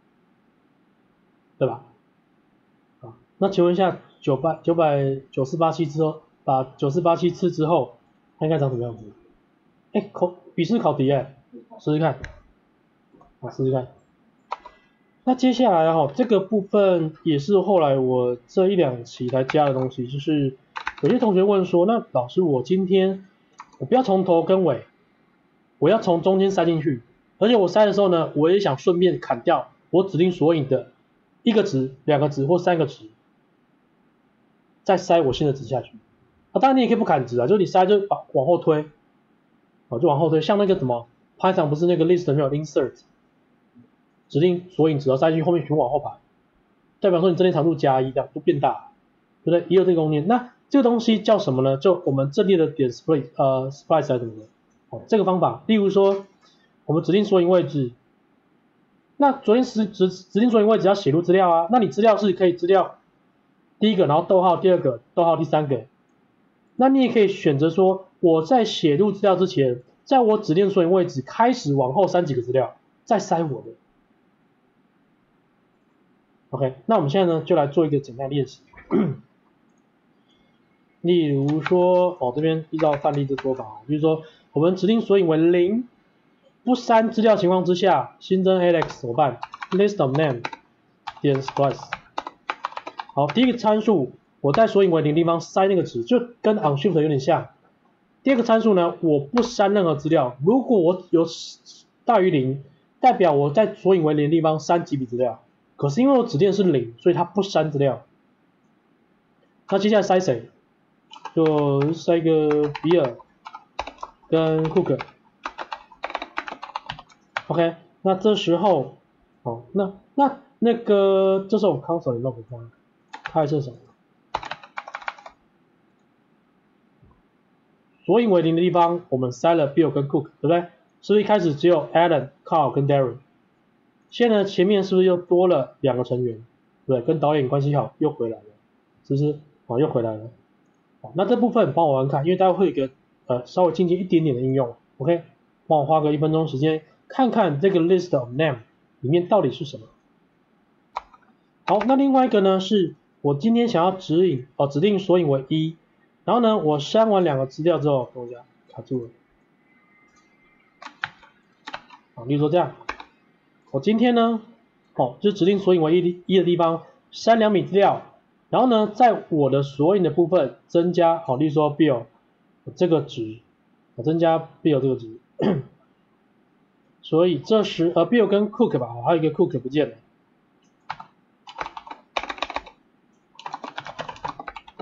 对吧？那请问一下，948之后，把9487次之后，它应该长什么样子？笔试考题试试看，试试看。那接下来这个部分也是后来我这1-2期才加的东西，就是有些同学问说，那老师我今天我不要从头跟尾。我要从中间塞进去，而且我塞的时候呢，我也想顺便砍掉我指定索引的1个值、2个值或3个值，再塞我新的值下去。当然你也可以不砍值啊，就是你塞就往后推，就往后推。像那个什么 Python 不是那个 list 没有 insert， 指定索引值要塞进去，后面全部往后排，代表说你阵列长度+1，这样就变大，对不对？也有这个功能。那这个东西叫什么呢？就我们阵列的点 splice 还是什么的。这个方法，例如说，我们指定索引位置，那指定索引位置要写入资料啊，那你资料是可以资料第一个，然后逗号，第二个，逗号，第三个，那你也可以选择说，我在写入资料之前，在我指定索引位置开始往后删几个资料，再塞我的。OK， 那我们现在呢，就来做一个简单练习。例如说，这边依照范例的做法，就是说，我们指定索引为0，不删资料情况之下，新增 Alex 怎么办 ？list of name 点 splice。好，第一个参数，我在索引为0的地方塞那个值，就跟 OnShift 有点像。第二个参数呢，我不删任何资料，如果我有大于0，代表我在索引为0的地方删几笔资料。可是因为我指定是0，所以它不删资料。那接下来塞谁？就塞一个比尔跟 Cook。OK， 那这时候，那个这时候我 console log 开是什么？索引为0的地方，我们塞了 Bill 跟 Cook， 对不对？是不是一开始只有 Allen、Carl 跟 Darren？ 现在呢，前面是不是又多了2个成员？对，跟导演关系好，又回来了，是不是？又回来了。那这部分帮我玩看，因为待会会有一个稍微进阶一点点的应用 ，OK？ 帮我花个1分钟时间看看这个 list of name 里面到底是什么。好，那另外一个呢，是我今天想要指定索引为1，然后呢，我删完2个资料之后，等一下卡住了。例如说这样，我今天呢，就指定索引为1的地方删2笔资料。然后呢，在我的索引的部分增加，例如说 Bill 这个值，增加 Bill 这个值，所以这时Bill 跟 Cook 吧，还有一个 Cook 不见了。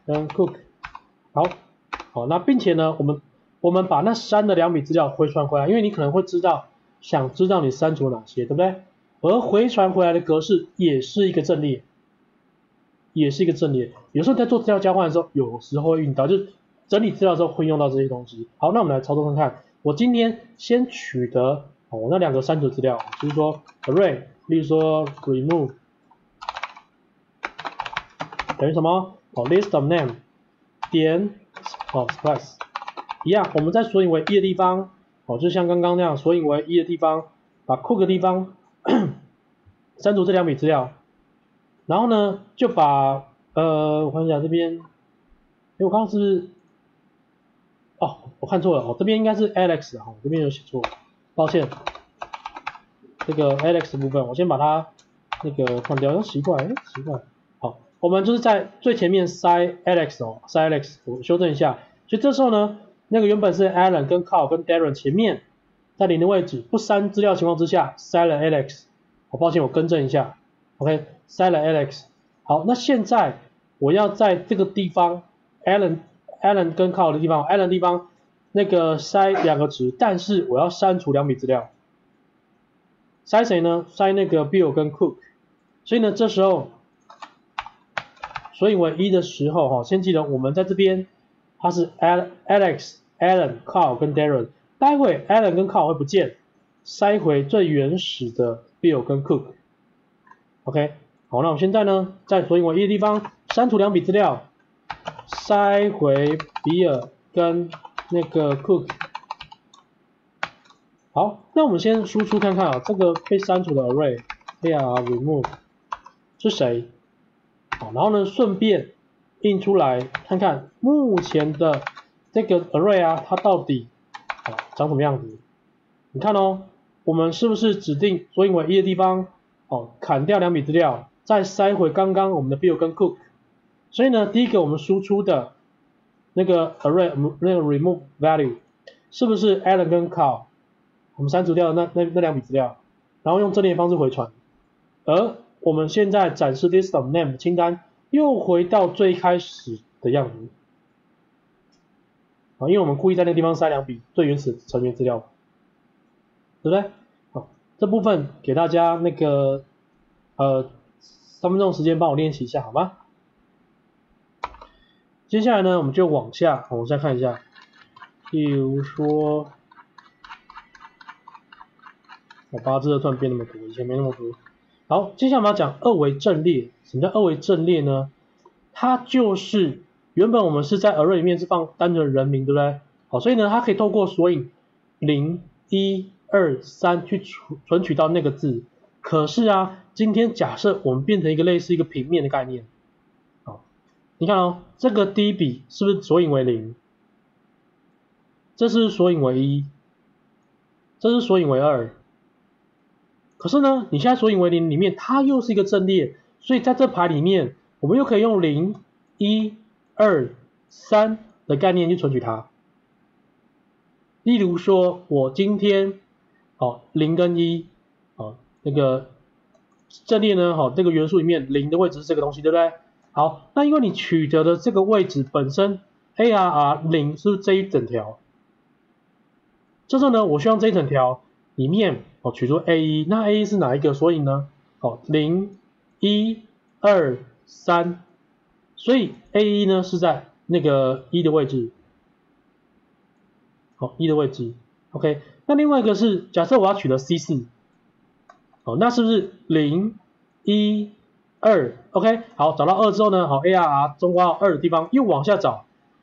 跟 Cook， 好，那并且呢，我们把那删的2笔资料回传回来，因为你可能会想知道你删除哪些，对不对？而回传回来的格式也是一个阵列，有时候在做资料交换的时候，有时候会遇到，就是整理资料的时候会用到这些东西。好，那我们来操作看看。我今天先取得我那2个删除资料，就是说 array， 例如说 remove 等于什么？list of name 点suppress 一样，我们在索引为1的地方，就像刚刚那样，索引为1的地方，把 cook 的地方删除这2笔资料，然后呢就把我看一下这边，我刚刚是不是我看错了，这边应该是 Alex 这边有写错，抱歉，这个 Alex 的部分我先把它那个换掉，奇怪，好，我们就是在最前面塞 Alex， 我修正一下，所以这时候呢，那个原本是 Alan 跟 Carl 跟 Darren 前面在0的位置，不删资料情况之下塞了 Alex， 抱歉，我更正一下 ，OK， 塞了 Alex， 好，那现在我要在这个地方 Alan 跟 Carl 的地方 ，Alan 地方那个塞2个值，但是我要删除2笔资料，塞谁呢？塞那个 Bill 跟 Cook， 所以呢，这时候索引为1的时候，先记得我们在这边它是 Alex、Alan、Carl 跟 Darren， 待会 Alan 跟 Carl 会不见，塞回最原始的 Bill 跟 Cook。OK， 好，那我们现在呢，在索引为1的地方删除2笔资料。塞回比尔跟那个 Cook， 好，那我们先输出看看这个被删除的 array AR remove 是谁？好，然后呢，顺便印出来看看目前的这个 array它到底长什么样子？你看我们是不是指定索引为1的地方砍掉2笔资料，再塞回刚刚我们的 Bill 跟 Cook？所以呢，第一个我们输出的那个 array 那个 remove value 是不是 Alan 跟 Carl 我们删除掉的那2笔资料，然后用阵列方式回传。而我们现在展示 list of name 清单又回到最开始的样子，因为我们故意在那个地方塞2笔最原始的成员资料，对不对？好，这部分给大家那个3分钟时间帮我练习一下好吗？接下来呢，我们就往下看一下，例如说，我8字的突然变那么多，以前没那么多。好，接下来我们要讲2维阵列。什么叫2维阵列呢？它就是原本我们是在 array 里面是放单纯人名，对不对？好，所以呢，它可以透过索引0、1、2、3去存取到那个字。可是今天假设我们变成一个类似一个平面的概念。你看这个第一笔是不是索引为0？这是索引为1，这是索引为2。可是呢，你现在索引为0里面，它又是一个阵列，所以在这排里面，我们又可以用0、1、2、3的概念去存取它。例如说，我今天0跟1，那个阵列呢，这个元素里面0的位置是这个东西，对不对？好，那因为你取得的这个位置本身 ARR 0是这一整条，这时候呢，我希望这一整条里面取出 A1， 那 A1 是哪一个索引呢？0、1、2、3，所以 A1 呢是在那个1的位置，1的位置 ，OK。那另外一个是假设我要取得 C4，那是不是0、1、2 ，OK， 好，找到2之后呢，ARR 中括号2的地方又往下找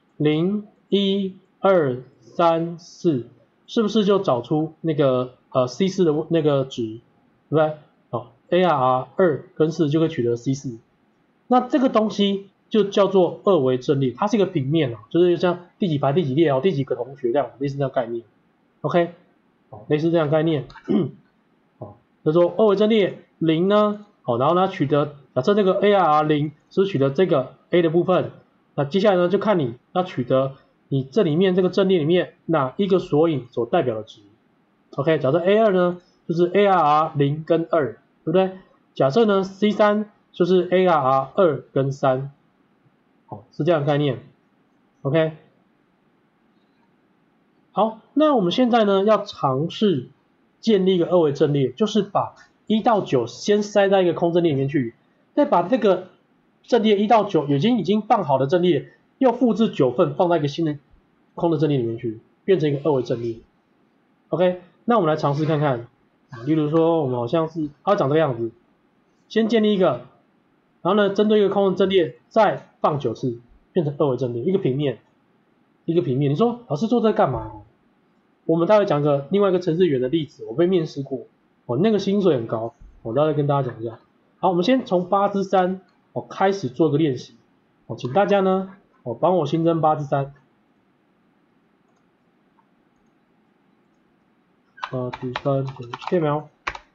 ，0、1、2、3、4，是不是就找出那个C4 的那个值，对不对？ARR 2跟4就可以取得 C4， 那这个东西就叫做2维阵列，它是一个平面就是像第几排第几列第几个同学这样，类似这样概念 ，OK， 类似这样概念，就说2维阵列0呢，然后呢取得假设这个 ARR 0是取得这个 A 的部分，那接下来呢就看你要取得你这里面这个阵列里面哪一个索引所代表的值 ，OK， 假设 A2 呢就是 ARR 0跟2，对不对？假设呢 C3 就是 ARR 2跟3， 是这样的概念 ，OK。好，那我们现在呢要尝试建立一个二维阵列，就是把1到9先塞在一个空阵列里面去，再把这个阵列1到9已经放好的阵列，又复制9份放在一个新的空的阵列里面去，变成一个二维阵列。OK， 那我们来尝试看看，例如说我们好像是它长这个样子，先建立一个，然后呢针对一个空的阵列再放9次，变成二维阵列，一个平面。你说老师做这干嘛？我们待会讲另外一个程式员的例子，我被面试过，那个薪水很高，我待会跟大家讲一下。好，我们先从8之3开始做个练习，请大家呢帮我新增8之3。8之3 HTML。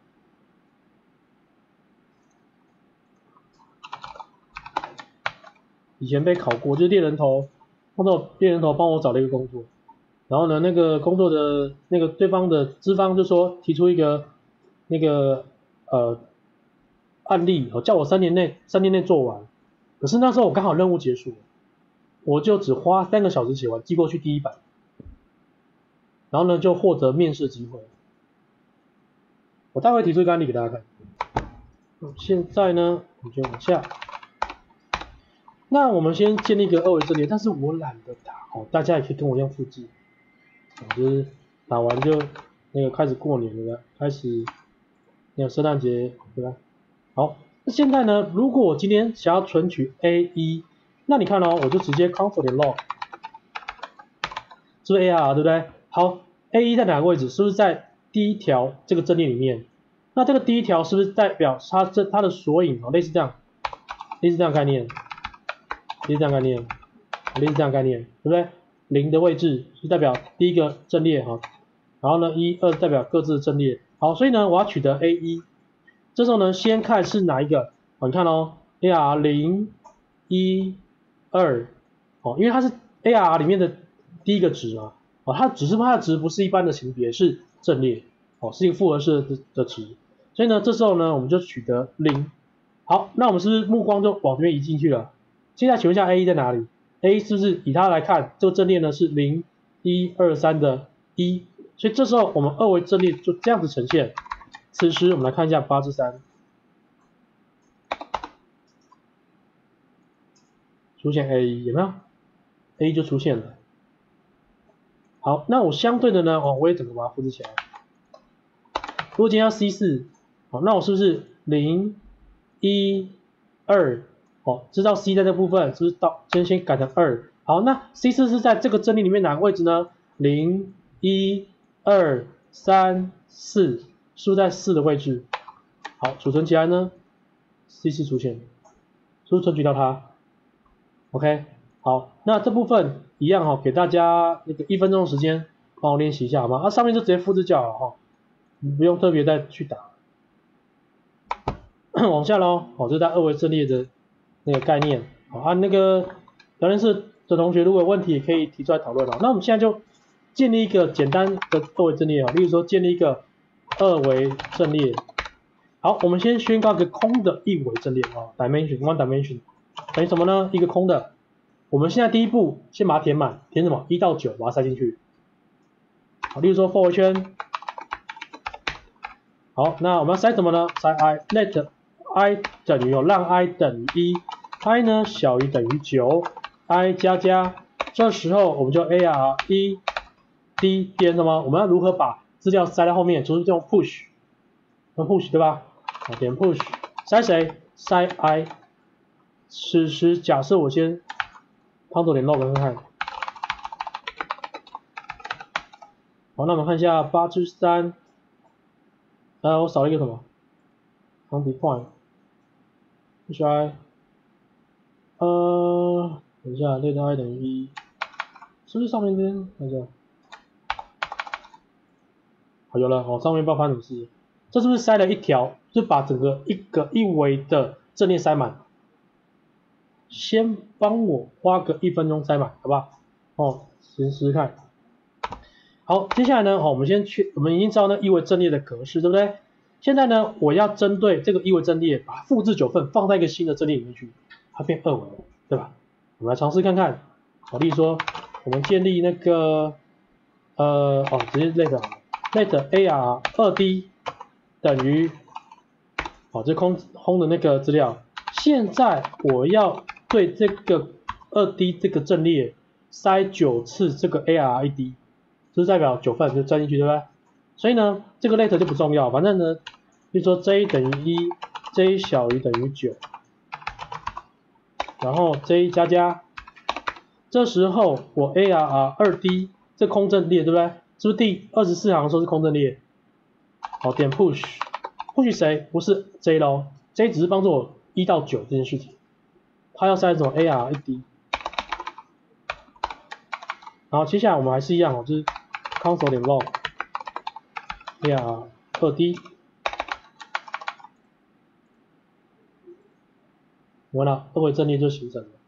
以前被考过，就是猎人头，猎人头帮我找了一个工作，然后呢，那个工作的那个对方的资方就说提出一个那个案例，叫我3年内做完，可是那时候我刚好任务结束，我就只花3个小时写完，寄过去第1版，然后呢就获得面试机会。我待会提出一个案例给大家看。现在呢，我就往下。那我们先建立一个二维阵列，但是我懒得打，大家也可以跟我一样复制，就是打完就那个开始过年了，开始那个圣诞节，对吧？好，那现在呢，如果我今天想要存取 A1， 那你看哦，我就直接 console.log， 是不是 AR 对不对？好 ，A1 在哪个位置？是不是在第1条这个阵列里面？那这个第1条是不是代表它的索引类似这样概念？类似这样概念，对不对？0的位置是代表第一个阵列哈，然后呢1、2代表各自的阵列。好，所以呢我要取得 A1， 这时候呢先看是哪一个，你看哦 ，AR 0、1、2，因为它是 AR 里面的第一个值嘛，它只是它的值不是一般的型别，是阵列，是一个复合式的值，所以呢这时候呢我们就取得0。好，那我们是不是目光就往这边移进去了？现在请问一下 A1 在哪里 ？A 是不是以它来看，这个阵列呢是0、1、2、3的1，所以这时候我们二维阵列就这样子呈现。此时我们来看一下8之3，出现 A1 有没有 ？A 就出现了。好，那我相对的呢，我也整个把它复制起来。如果今天要 C4，那我是不是0、1、2？知道 C 在这部分是不是先改成2？好，那 C4 是在这个阵列里面哪个位置呢？0、1、2、3、4，是不是在4的位置？好，储存起来呢 ，C4 出现，是不是存取到它 ？OK， 好，那这部分一样给大家那个1分钟的时间帮我练习一下好吗？上面就直接复制就好了你不用特别再去打。往下咯，这是在二维阵列的那个概念，那个聊天室的同学如果有问题也可以提出来讨论那我们现在就建立一个简单的二维阵列例如说建立一个二维阵列。好，我们先宣告一个空的一维阵列dimension one dimension 等于什么呢？一个空的。我们现在第一步先把它填满，填什么？1到9把它塞进去。好，例如说 for 圈。好，那我们要塞什么呢？塞 let i 等于让 i 等于1 ，i 呢小于等于9 ，i 加加，这时候我们就 AR 1 d 点什么？我们要如何把资料塞在后面？就是用 push， 对吧？点 push， 塞谁？塞 i。此时假设我先 console.log 看看。好，那我们看一下8之3，我少了一个什么 ？define。hi， 等一下 let i 等于1，是不是上面这边？看一下，好有了，上面不知道发生什么事，这是不是塞了一条，就把整个一维的阵列塞满？先帮我花个1分钟塞满，好不好？先试试看。好，接下来呢，我们已经知道那一维阵列的格式，对不对？现在呢，我要针对这个一维阵列，把它复制9份，放在一个新的阵列里面去，它变2维了，对吧？ 我们来尝试看看。好，例如说，我们建立那个直接 let AR 2D 等于，这空的那个资料。现在我要对这个2D 这个阵列塞9次这个 AR1D， 就是代表9份就钻进去，对不对？所以呢，这个 let 就不重要，反正呢，比如说 j 等于1 ，j 小于等于9，然后 j 加加，这时候我 AR2D 这空阵列，对不对？是不是第24行说是空阵列？好，点 push 谁？不是 j 咯 ，j 只是帮助我1到9这件事情，它要塞什么 AR1D。然后接下来我们还是一样，就是 console 点 log AR2D， 完了，二维阵列就形成了。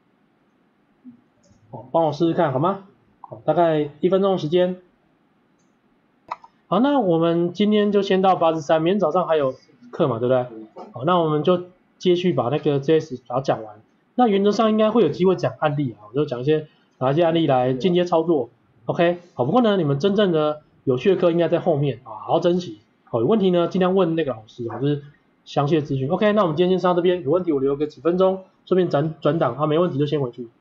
好，帮我试试看好吗？好，大概1分钟的时间。好，那我们今天就先到83，明天早上还有课嘛，对不对？好，那我们就接续把那个 JS 把它讲完。那原则上应该会有机会讲案例啊，我就讲拿一些案例来间接操作。OK， 好，不过呢，你们真正的有趣的课应该在后面啊，好好珍惜。好，有问题呢尽量问那个老师，就是详细的咨询。OK， 那我们今天先上到这边，有问题我留个几分钟，顺便转档啊，没问题就先回去。